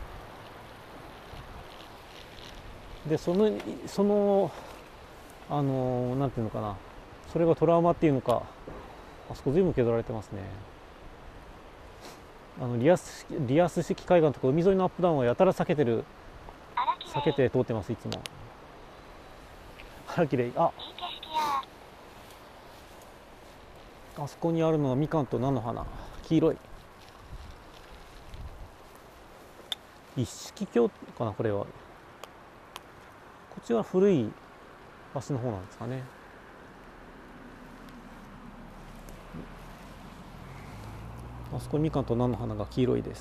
Speaker 1: でそのそのあのなんていうのかな、それがトラウマっていうのか、あそこ随分削られてますね。あのリアスリアス式海岸とか海沿いのアップダウンはやたら避けてる避けて通ってます、いつも。あらきれい。あ、
Speaker 2: いい景色や。
Speaker 1: あそこにあるのはみかんと菜の花、黄色い一色橋かな、これは。こっちは古い橋の方なんですかね。あそこにみかんと菜の花が黄色いです。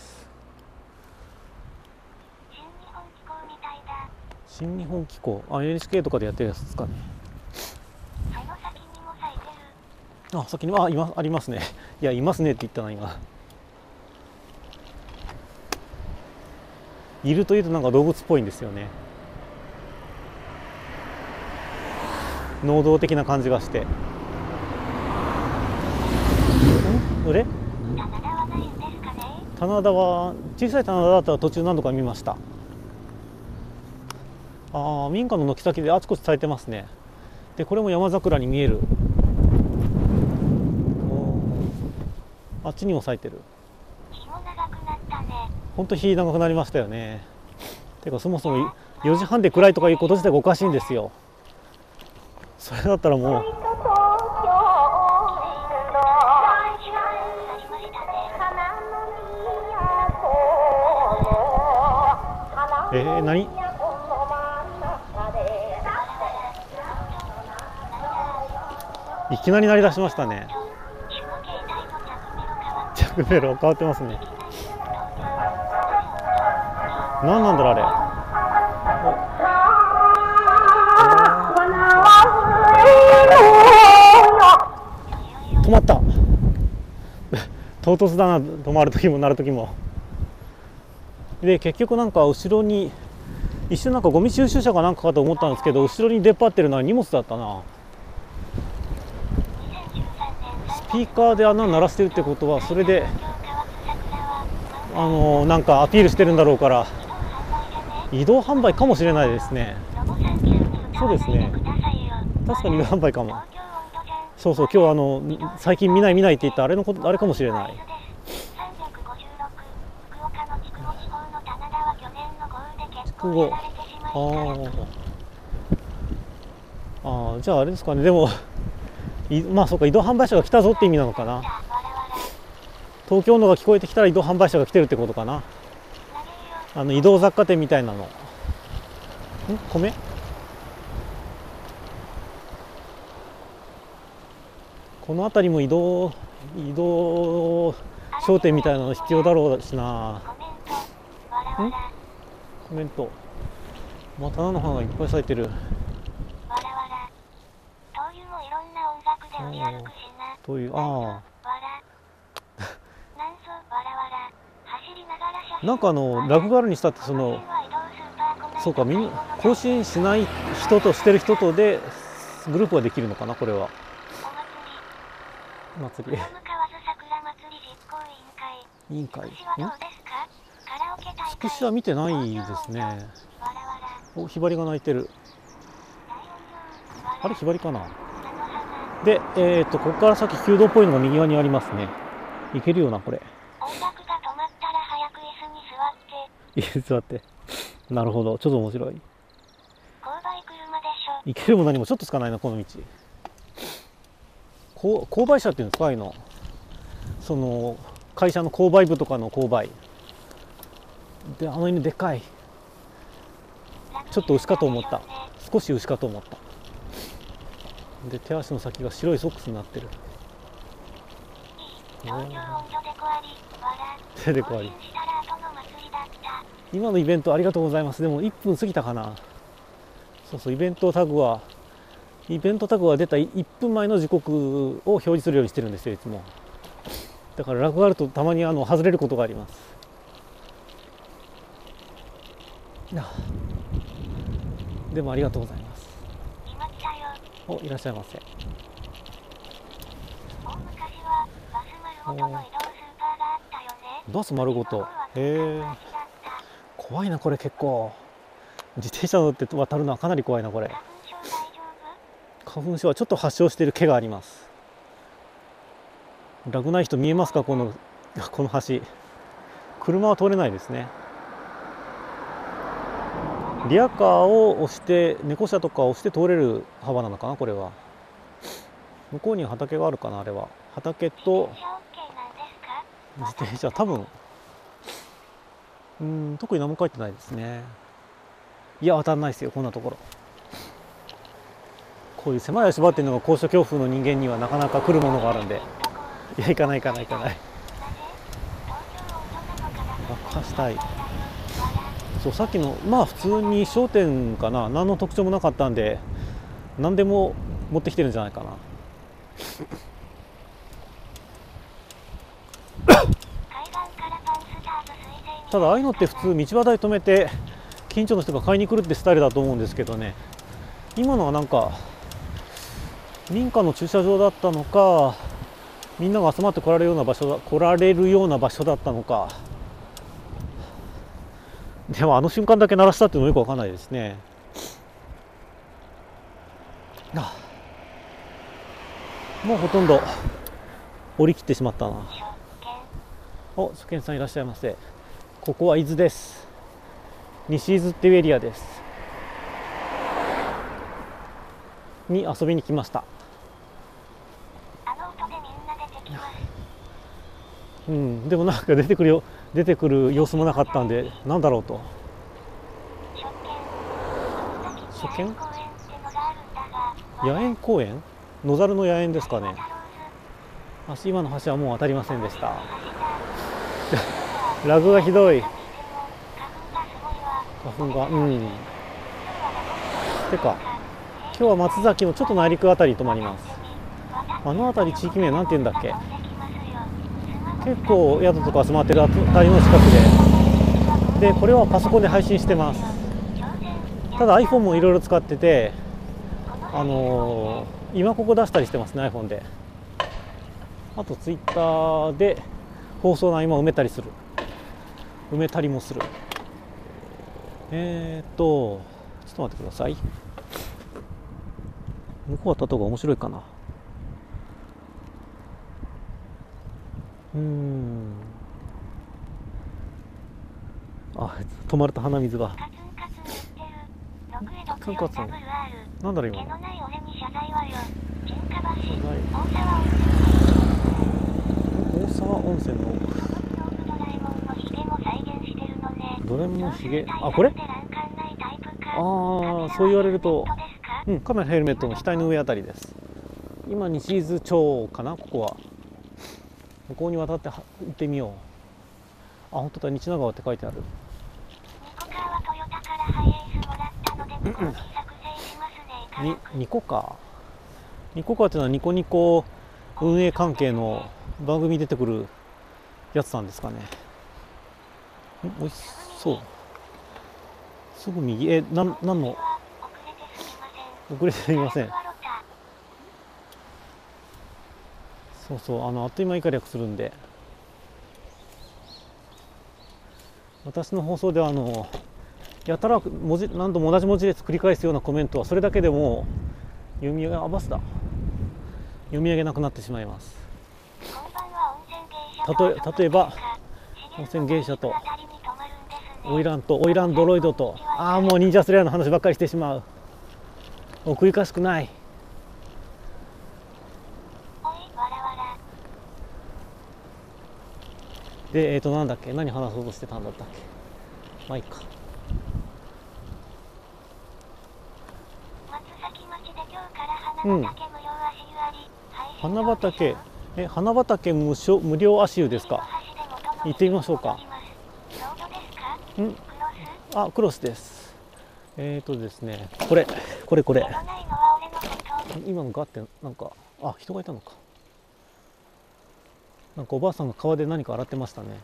Speaker 2: 新日本機構みたいだ。
Speaker 1: 新日本機構、あ、エヌエイチケー とかでやってるやつですかね。
Speaker 2: その先にも咲いてる。
Speaker 1: あ、先にも、あ、今ありますね。いや、いますねって言ったな今。いるというとなんか動物っぽいんですよね。能動的な感じがして。ん、あれ？
Speaker 2: 棚田はないんですかね。
Speaker 1: 棚田は小さい棚田だったら途中何度か見ました。ああ、民家の軒先であちこち咲いてますね。でこれも山桜に見える。あっちにも咲いてる。
Speaker 2: 日も長くなったね。
Speaker 1: ほんと日長くなりましたよね。てかそもそもよじはんで暗いとかいうこと自体がおかしいんですよ。それだったらもうえー、何？いきなり鳴り出しましたね。着メロ変わってますね。何なんだろうあれ。止まった唐突だな、止まる時も鳴る時も。で結局なんか後ろに一瞬なんかゴミ収集車かなんかかと思ったんですけど、後ろに出っ張ってるのは荷物だったな。スピーカーであんなの鳴らしてるってことは、それであのなんかアピールしてるんだろうから、移動販売かもしれないですね。そうですね、確かに移動販売かも。そうそう、今日あの最近見ない見ないって言ったあれのこと、あれかもしれない。筑後、ああ、じゃああれですかね。でもいまあそうか、移動販売車が来たぞって意味なのかな。東京のが聞こえてきたら移動販売車が来てるってことかな。あの移動雑貨店みたいなの。ん、米？この辺りも移動移動商店みたいなの必要だろうしな。ん？コメント。また菜の花がいっぱい咲いてる。灯油、ああ。なんかあのラグがあるにしたってそのそうか、みんな更新しない人としてる人とでグループができるのかな、これは。祭り。委員会。ん？つくしは見てないですね。お、ひばりが鳴いてる。あれひばりかな。で、えっとここから先弓道っぽいのが右側にありますね。いけるよなこれ。
Speaker 2: 音楽が止まったら早く椅子に座って。
Speaker 1: 椅子に座って。なるほど、ちょっと面白い。
Speaker 2: 勾配車でしょ。
Speaker 1: いけるも何もちょっとしかないなこの道。こう購買車っていうんですか、ああいうの。その会社の購買部とかの購買で、あの犬でかい。ちょっと牛かと思った。少し牛かと思った。で手足の先が白いソックスになってる。手でこあり。今のイベントありがとうございます。でもいっぷん過ぎたかな。そうそう、イベントタグはイベントタグが出たいっぷんまえの時刻を表示するようにしてるんですよ、いつも。だからラグがあるとたまにあの外れることがあります。 でもありがとうございます。
Speaker 2: 今来たよ。
Speaker 1: お、いらっしゃいませ。
Speaker 2: 大昔はバス丸ごとの移動スーパーがあったよね。
Speaker 1: バス丸ごと。へえ。
Speaker 2: 同じだった。
Speaker 1: 怖いなこれ結構。自転車乗って渡るのはかなり怖いなこれ。
Speaker 2: 花粉症大丈夫？
Speaker 1: 花粉症はちょっと発症している毛があります。ラグない人見えますか、このこの橋。車は通れないですね。リアカーを押して、猫車とかを押して通れる幅なのかなこれは。向こうには畑があるかな、あれは。畑と自転車、多分うん、特に何も書いてないですね。いや、当たんないですよこんなところ。こういう狭い足場っていうのが高所恐怖の人間にはなかなか来るものがあるんで。いや、行かない行かない行かない。爆破したい。そう、さっきのまあ普通に商店かな、何の特徴もなかったんで何でも持ってきてるんじゃないかな。ただああいうのって普通道端に止めて近所の人が買いに来るってスタイルだと思うんですけどね、今のはなんか民家の駐車場だったのか、みんなが集まって来られるような場所だ来られるような場所だったのか。でもあの瞬間だけ鳴らしたっていうのもよくわかんないですね。あ、もうほとんど降り切ってしまったな。お、初見さんいらっしゃいませ。ここは伊豆です。西伊豆っていうエリアですに遊びに来ました。
Speaker 2: あの音でみんな出てきます。
Speaker 1: うん、でもなんか出てくるよ出てくる様子もなかったんで、なんだろうと。初見？野猿公園？野猿の野猿ですかね。橋、今の橋はもう当たりませんでした。ラグがひどい。花粉が、うん。てか、今日は松崎のちょっと内陸あたりに泊まります。あの辺り地域名なんて言うんだっけ。結構宿とか集まってるあたりの近くで、でこれはパソコンで配信してます。ただ iPhone もいろいろ使ってて、あのー、今ここ出したりしてますね iPhone で。あと Twitter で放送の合間を埋めたりする埋めたりもする。えーっとちょっと待ってください。向こう渡った方が面白いかな。うーん、あ、止まると鼻水が。カツンカツン。なんだろう今の。大沢温泉のドラえもんのひげ。あ、これ？ああ、そう言われると、うん、カメラヘルメットの額の上あたりです。今西伊豆町かな、ここは。向こうに渡って行ってみよう。あ、本当だ、日長川って書いてある。にニコカニコカっていうのはニコニコ運営関係の番組に出てくるやつなんですかね。おいしそう。すぐ右。え、なん、なんの遅れてすみません。そうそう、あのあっという間に解略するんで。私の放送ではあのやたら文字何度も同じ文字列繰り返すようなコメントはそれだけでも読み上げあバスだ読み上げなくなってしまいます。たとえ例えば温泉芸者とオイランとオイランドロイドと、ああもう忍者スレイヤーの話ばっかりしてしまう。奥ゆかしくない。でえっ、ー、となんだっけ、何話そうとしてたんだったっけ。まあいいか。うん、花畑、え花畑無償無料足湯ですか。行ってみましょうか。んあ、クロスです。えっ、ー、とですね、これこれこれ今のガってなんか、あ、人がいたのか。なんかおばあさんが川で何か洗ってましたね。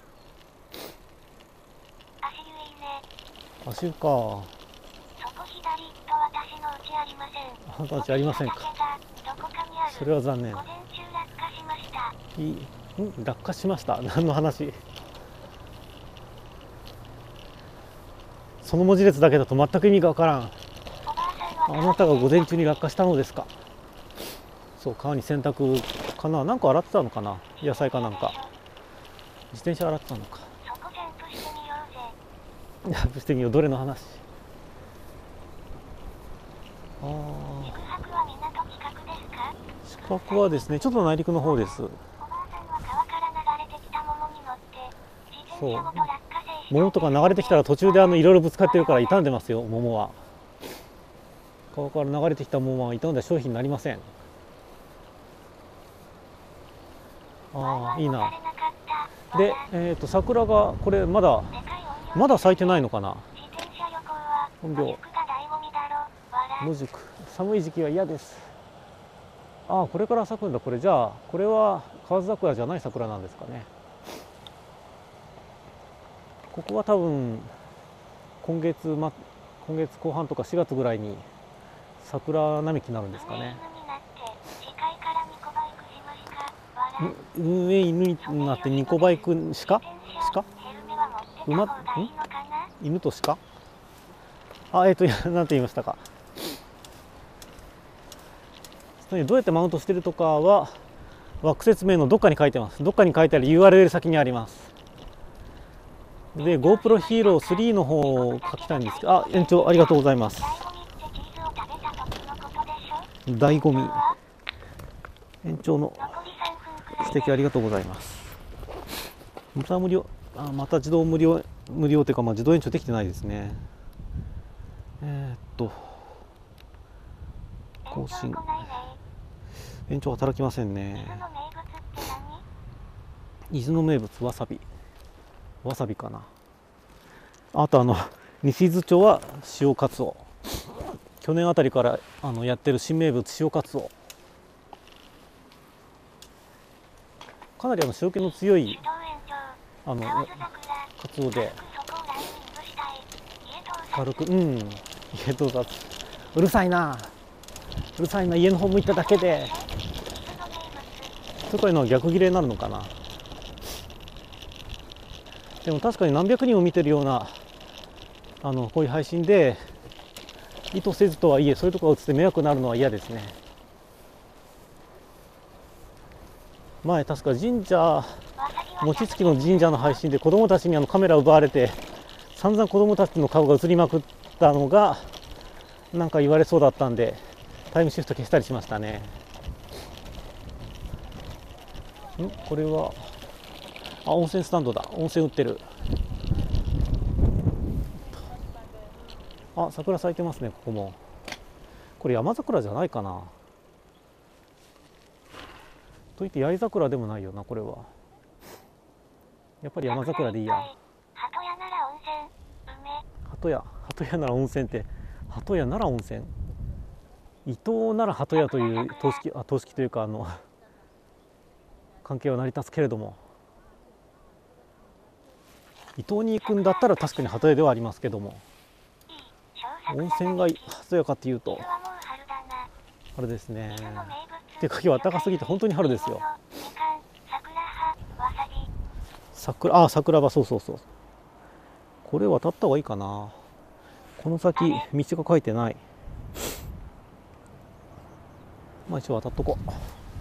Speaker 1: 足湯か。
Speaker 2: りと私のうちありません。
Speaker 1: あなたたちありませんか。
Speaker 2: どこかにある。
Speaker 1: それは残念。
Speaker 2: 午前中落下しました。
Speaker 1: いいん落下しました。何の話。その文字列だけだと全く意味がわからん。
Speaker 2: おばあさんは
Speaker 1: あなたが午前中に落下したのですか。そう、川に洗濯かな、なんか洗ってたのかな、野菜かなんか。自転車洗ってたのか。
Speaker 2: そこ全部してみようぜ。
Speaker 1: ジャンプしてみよう。どれの話。あ
Speaker 2: 宿泊は港近くですか？
Speaker 1: あ、宿泊はですね、ちょっと内陸の方です。
Speaker 2: おばあさんは川から流れてきた桃に乗って自転車ごと落花生した。
Speaker 1: 桃とか流れてきたら途中であのいろいろぶつかってるから傷んでますよ、桃は。川から流れてきた桃は傷んだ商品になりません。ああ、いいな。で、えっと桜がこれまだまだ咲いてないのかな。
Speaker 2: 自転車旅行は
Speaker 1: 本業
Speaker 2: 野宿が醍醐味だろ。笑。
Speaker 1: 野宿、寒い時期は嫌です。ああ、これから咲くんだ。これじゃあこれは河津桜じゃない桜なんですかね。ここは多分今月、ま、今月後半とかしがつぐらいに桜並木になるんですかね。運営犬になってニコバイク、鹿鹿馬ん犬と鹿。あ、えっとなんて言いましたか。どうやってマウントしてるとかは枠説明のどっかに書いてます。どっかに書いてある ユーアールエル 先にあります。で GoPro Hero スリーの方を書きたいんですけど、あ、延長ありがとうございます。醍醐味延長の指摘ありがとうございます。また無料、あ、また自動無料無料というか、まあ、自動延長できてないですね。えー、っと更新延長働きませんね。伊豆の名物わさびわさびかな。あとあの西伊豆町は塩カツオ、去年あたりからあのやってる新名物塩カツオ、かなりあの塩気の強いあのカツオで軽く、うん、家到達。うるさいなうるさいな、家の方向いただけでとかいうのは逆切れになるのかな。でも確かに何百人も見てるようなあのこういう配信で意図せずとはいえそういうところが映って迷惑になるのは嫌ですね。前確か神社餅つきの神社の配信で子どもたちにあのカメラを奪われて散々子どもたちの顔が映りまくったのがなんか言われそうだったんでタイムシフト消したりしましたね。んこれはあ、温泉スタンドだ。温泉売ってる。あ、桜咲いてますね。ここもこれ山桜じゃないかなといって八重桜でもないよな。これはやっぱり山桜でいいや。
Speaker 2: 鳩屋なら温泉梅。
Speaker 1: 鳩屋鳩屋なら温泉って鳩屋なら温泉、伊東なら鳩屋という等式あ等式というかあの関係は成り立つけれども、伊東に行くんだったら確かに鳩屋ではありますけども、温泉が鳩屋かっていうと春ですね。てか今日暖かすぎて本当に春ですよ。桜、あ、桜庭、そうそうそう。これ渡った方がいいかな。この先道が書いてない。まあ一応渡っとこう。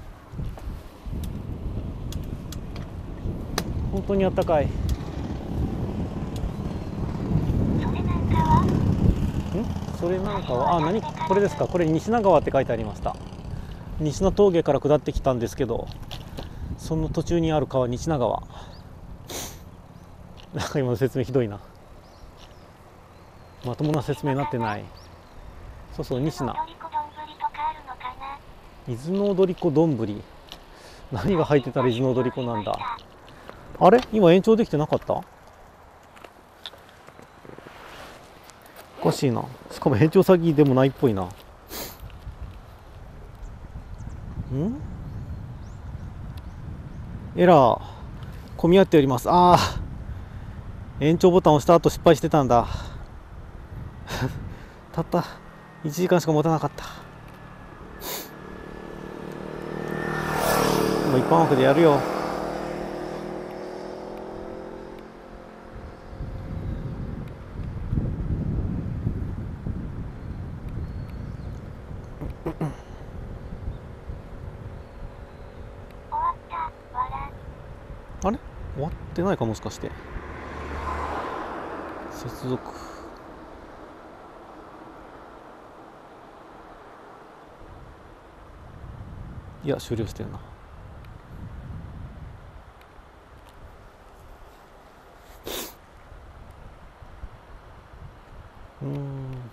Speaker 1: 本当に暖かい。んそれなんかはあ、何これですか。これ西名川って書いてありました。西名峠から下ってきたんですけど、その途中にある川西名川。なんか今の説明ひどいな。まともな説明になってない。そうそう、西名伊豆の踊り子どんぶり。何が入ってたら伊豆の踊り子なんだ。あれ今延長できてなかった？おかしいな。しかも延長詐欺でもないっぽいな。んエラー混み合っております。ああ、延長ボタンを押した後失敗してたんだたったいちじかんしか持たなかった。もう一般枠でやるよ。あれ終わってないか、もしかして接続。いや終了してるな。うーん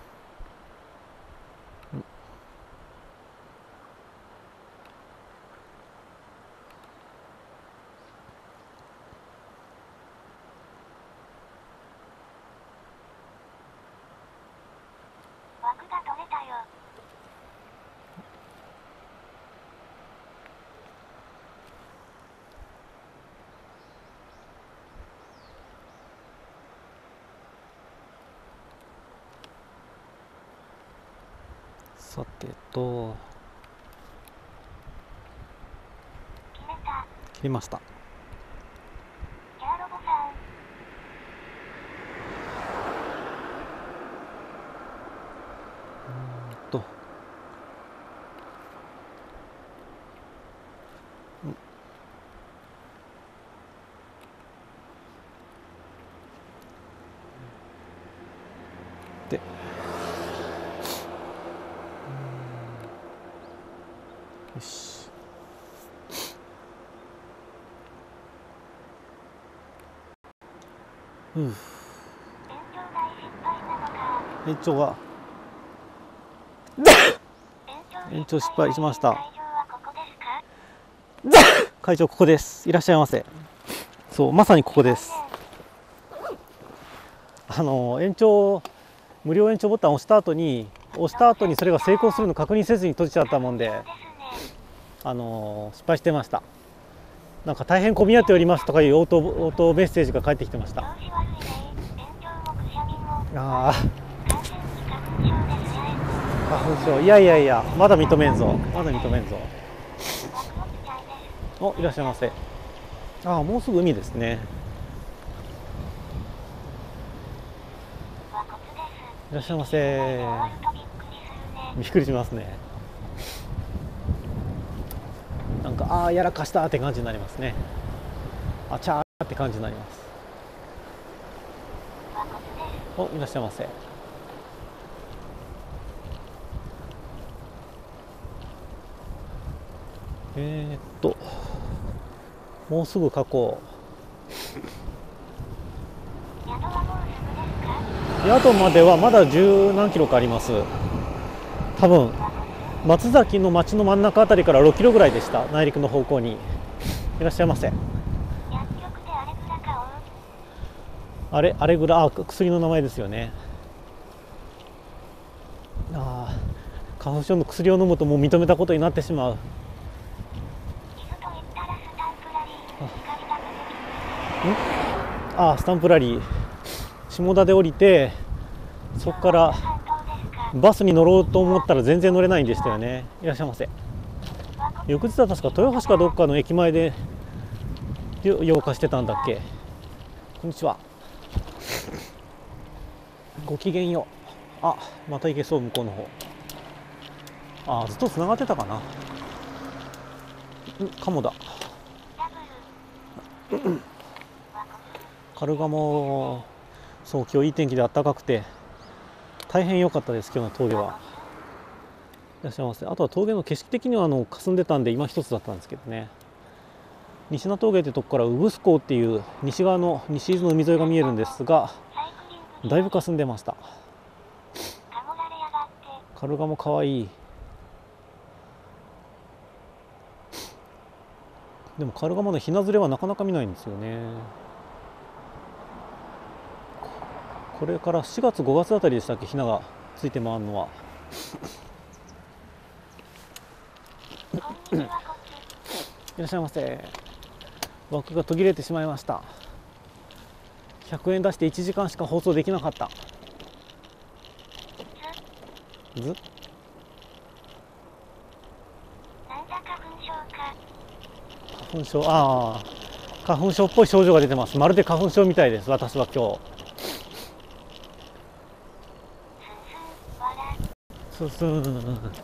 Speaker 2: 枠が取れたよ。
Speaker 1: さてと
Speaker 2: 切れた。
Speaker 1: 切りました。
Speaker 2: キャーロボさん。
Speaker 1: うーんとでよし。うう
Speaker 2: 延長大失敗なのか。
Speaker 1: 延長が延長失敗しました。
Speaker 2: 会場はここですか？
Speaker 1: 会長ここです。いらっしゃいませ。そうまさにここです。あの延長無料延長ボタンを押した後に押した後にそれが成功するの確認せずに閉じちゃったもんで、あの失敗してました。なんか大変混み合っておりますとかいう応答応答メッセージが返ってきてました。ああ花粉症、いやいやいや、まだ認めんぞ、まだ認めんぞ。お、いらっしゃいませ。ああ、もうすぐ海ですね。いらっしゃいませ。びっくりしますね。なんかああやらかしたって感じになりますね。あちゃーって感じになります。お、いらっしゃいませ。えー、っともうすぐ河口。宿まではまだ十何キロかあります。多分松崎の町の真ん中あたりからろっキロぐらいでした。内陸の方向に。いらっしゃいませ。あれアレグラ、あ、薬の名前ですよね。ああ、花粉症の薬を飲むともう認めたことになってしまう。ああ、スタンプラリー。下田で降りてそこからバスに乗ろうと思ったら全然乗れないんでしたよね。いらっしゃいませ。翌日は確か豊橋かどっかの駅前で用化してたんだっけ。こんにちは。ごきげんよう。あ、また行けそう、向こうの方。あ、ずっとつながってたかな。んかもだ。カルガモ、そう今日いい天気で暖かくて大変良かったです。今日の峠は。いらっしゃいませ。あとは峠の景色的にはあの霞んでたんで今一つだったんですけどね。西名峠ってとこから産栖港っていう西側の西伊豆の海沿いが見えるんですが、だいぶ霞んでました。カルガモかわいい。でもカルガモのひなずれはなかなか見ないんですよね。これからしがつごがつあたりでしたっけ、ひながついて回るのは。いらっしゃいませ。枠が途切れてしまいました。ひゃくえん出していちじかんしか放送できなかった。 ず
Speaker 2: なんだ花粉症か。
Speaker 1: 花粉症、ああ花粉症っぽい症状が出てます。まるで花粉症みたいです、私は今日。
Speaker 2: すすわら。
Speaker 1: すす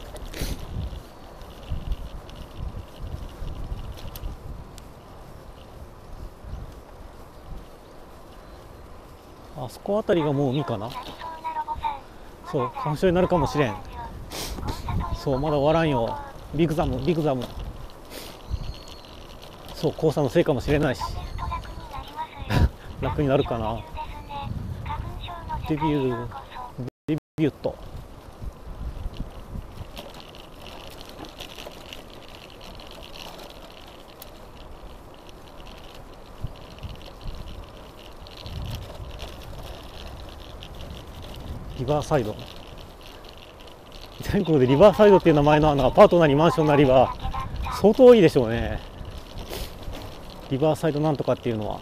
Speaker 1: あそこあたりがもう海かな。そう花粉症になるかもしれん。そうまだ終わらんよ。ビグザムビグザム。そう黄砂のせいかもしれないし楽になるかな。デビューデビュート。リバーサイド、全国でリバーサイドっていう名前のなんかパートナーにマンションなりは相当多いでしょうね。リバーサイドなんとかっていうのは。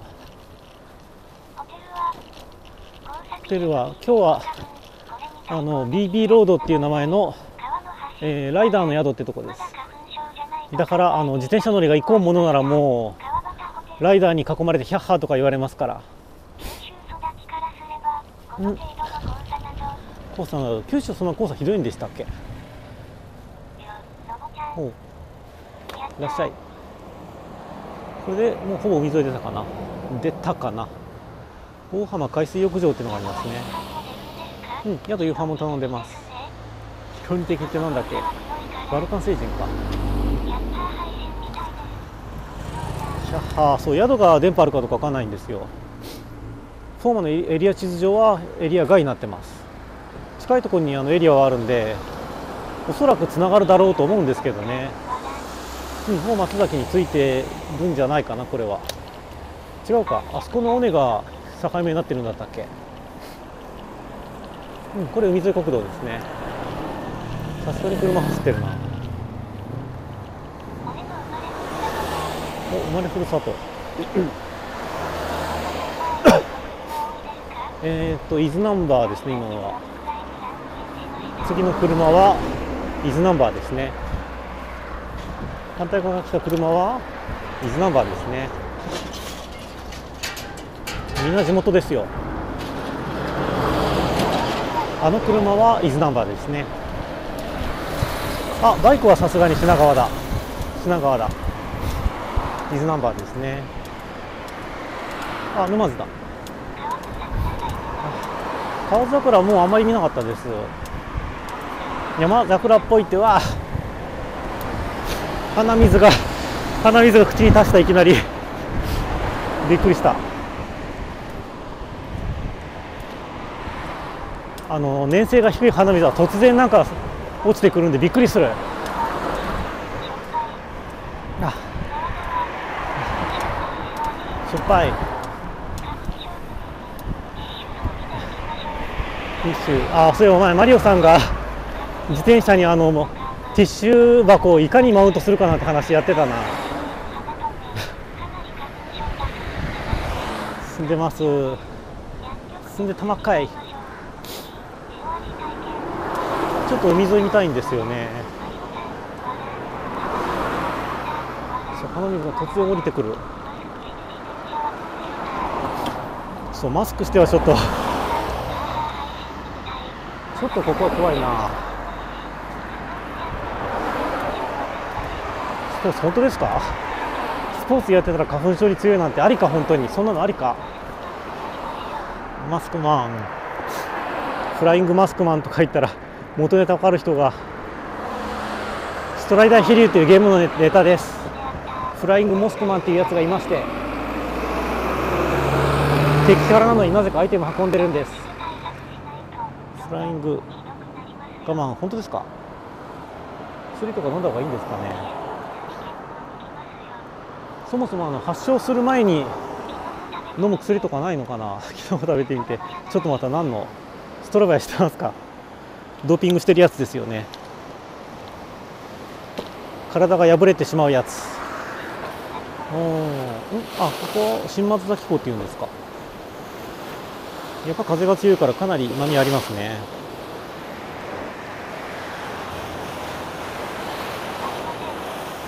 Speaker 1: ホテルは今日はあの ビービー ロードっていう名前の、えー、ライダーの宿ってとこです。だからあの自転車乗りが行こうものならもうライダーに囲まれてヒャッハーとか言われますから。ん黄砂など九州そんな黄砂ひどいんでしたっけ。おういらっしゃい。これでもうほぼ海沿い出たかな出たかな。大浜海水浴場っていうのがありますね。うん宿夕飯も頼んでます。基本的ってなんだっけ、バルカン星人か。シャッハー、そう宿が電波あるかどうかわかんないんですよ。フォーマのエリア地図上はエリア外になってます。近いところにあのエリアはあるんでおそらくつながるだろうと思うんですけどね。うん、もう松崎についてるんじゃないかな。これは違うか。あそこの尾根が境目になってるんだったっけ。うんこれ海沿い国道ですね。さすがに車走ってるな。お生まれふるさとえっと伊豆ナンバーですね。今のは次の車は伊豆ナンバーですね。反対側が来た車は伊豆ナンバーですね。みんな地元ですよ。あの車は伊豆ナンバーですね。あバイクはさすがに品川だ品川だ伊豆ナンバーですね。あ沼津だ。河津桜もうあんまり見なかったです。山桜っぽいっては鼻水が鼻水が口に達した。いきなりびっくりした。あの粘性が低い鼻水は突然なんか落ちてくるんでびっくりする。あしょっぱい。ティッシュ、あそういえば前マリオさんが自転車にあのティッシュ箱をいかにマウントするかなって話やってたな。住んでます。住んでたまかい。ちょっと海沿い見たいんですよね。そう鼻水が突然降りてくる。そうマスクしてはちょっとちょっとここは怖いな。スポーツ本当ですか。スポーツやってたら花粉症に強いなんてありか。本当にそんなのありか。マスクマンフライングマスクマンとか言ったら元ネタ分かる人がストライダー飛竜というゲームのネタです。フライングモスクマンっていうやつがいまして敵からなのになぜかアイテム運んでるんです。フライング我慢本当ですか。薬とか飲んだ方がいいんですかね。そもそもあの発症する前に飲む薬とかないのかな。昨日食べてみてちょっとまた何のストラバヤしてますか。ドーピングしてるやつですよね。体が破れてしまうやつ。おんあここ新松崎港っていうんですか。やっぱ風が強いからかなり波ありますね。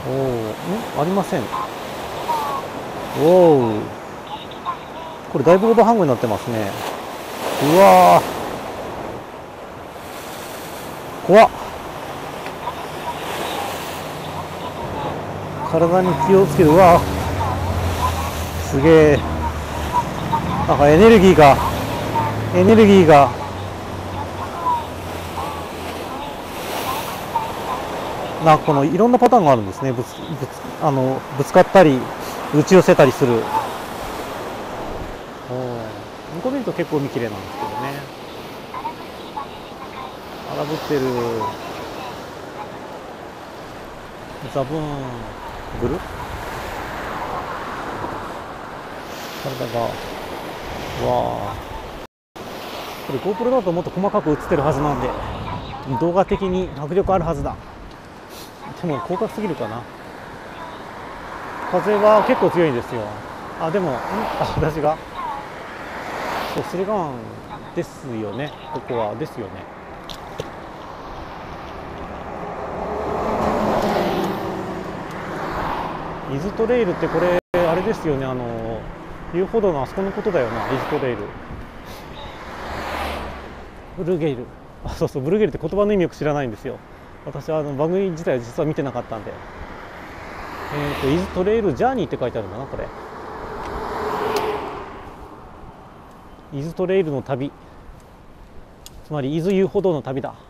Speaker 1: おお、んありません。おお、これだいぶオーバーハングになってますね。うわー、怖っ。体に気をつける。うわー、すげえ。なんかエネルギーがエネルギーがなんかこのいろんなパターンがあるんですね。ぶつぶつあのぶつかったり打ち寄せたりする。お向こう見ると結構海きれいなんですけどね。荒ぶってる。ザブーンぐる体がわあ、これ GoPro だともっと細かく映ってるはずなんで動画的に迫力あるはずだ。でも広角すぎるかな。風は結構強いんですよ。あでもんあ私がそう駿河湾ですよね。ここはですよね。伊豆トレイルってこれあれですよね。あの遊歩道のあそこのことだよな。伊豆トレイルブルーゲイル、あそうそう、ブルーゲイルって言葉の意味よく知らないんですよ。私はあの番組自体は実は見てなかったんで。えっと伊豆トレイルジャーニーって書いてあるんだな。これ伊豆トレイルの旅、つまり伊豆遊歩道の旅だ。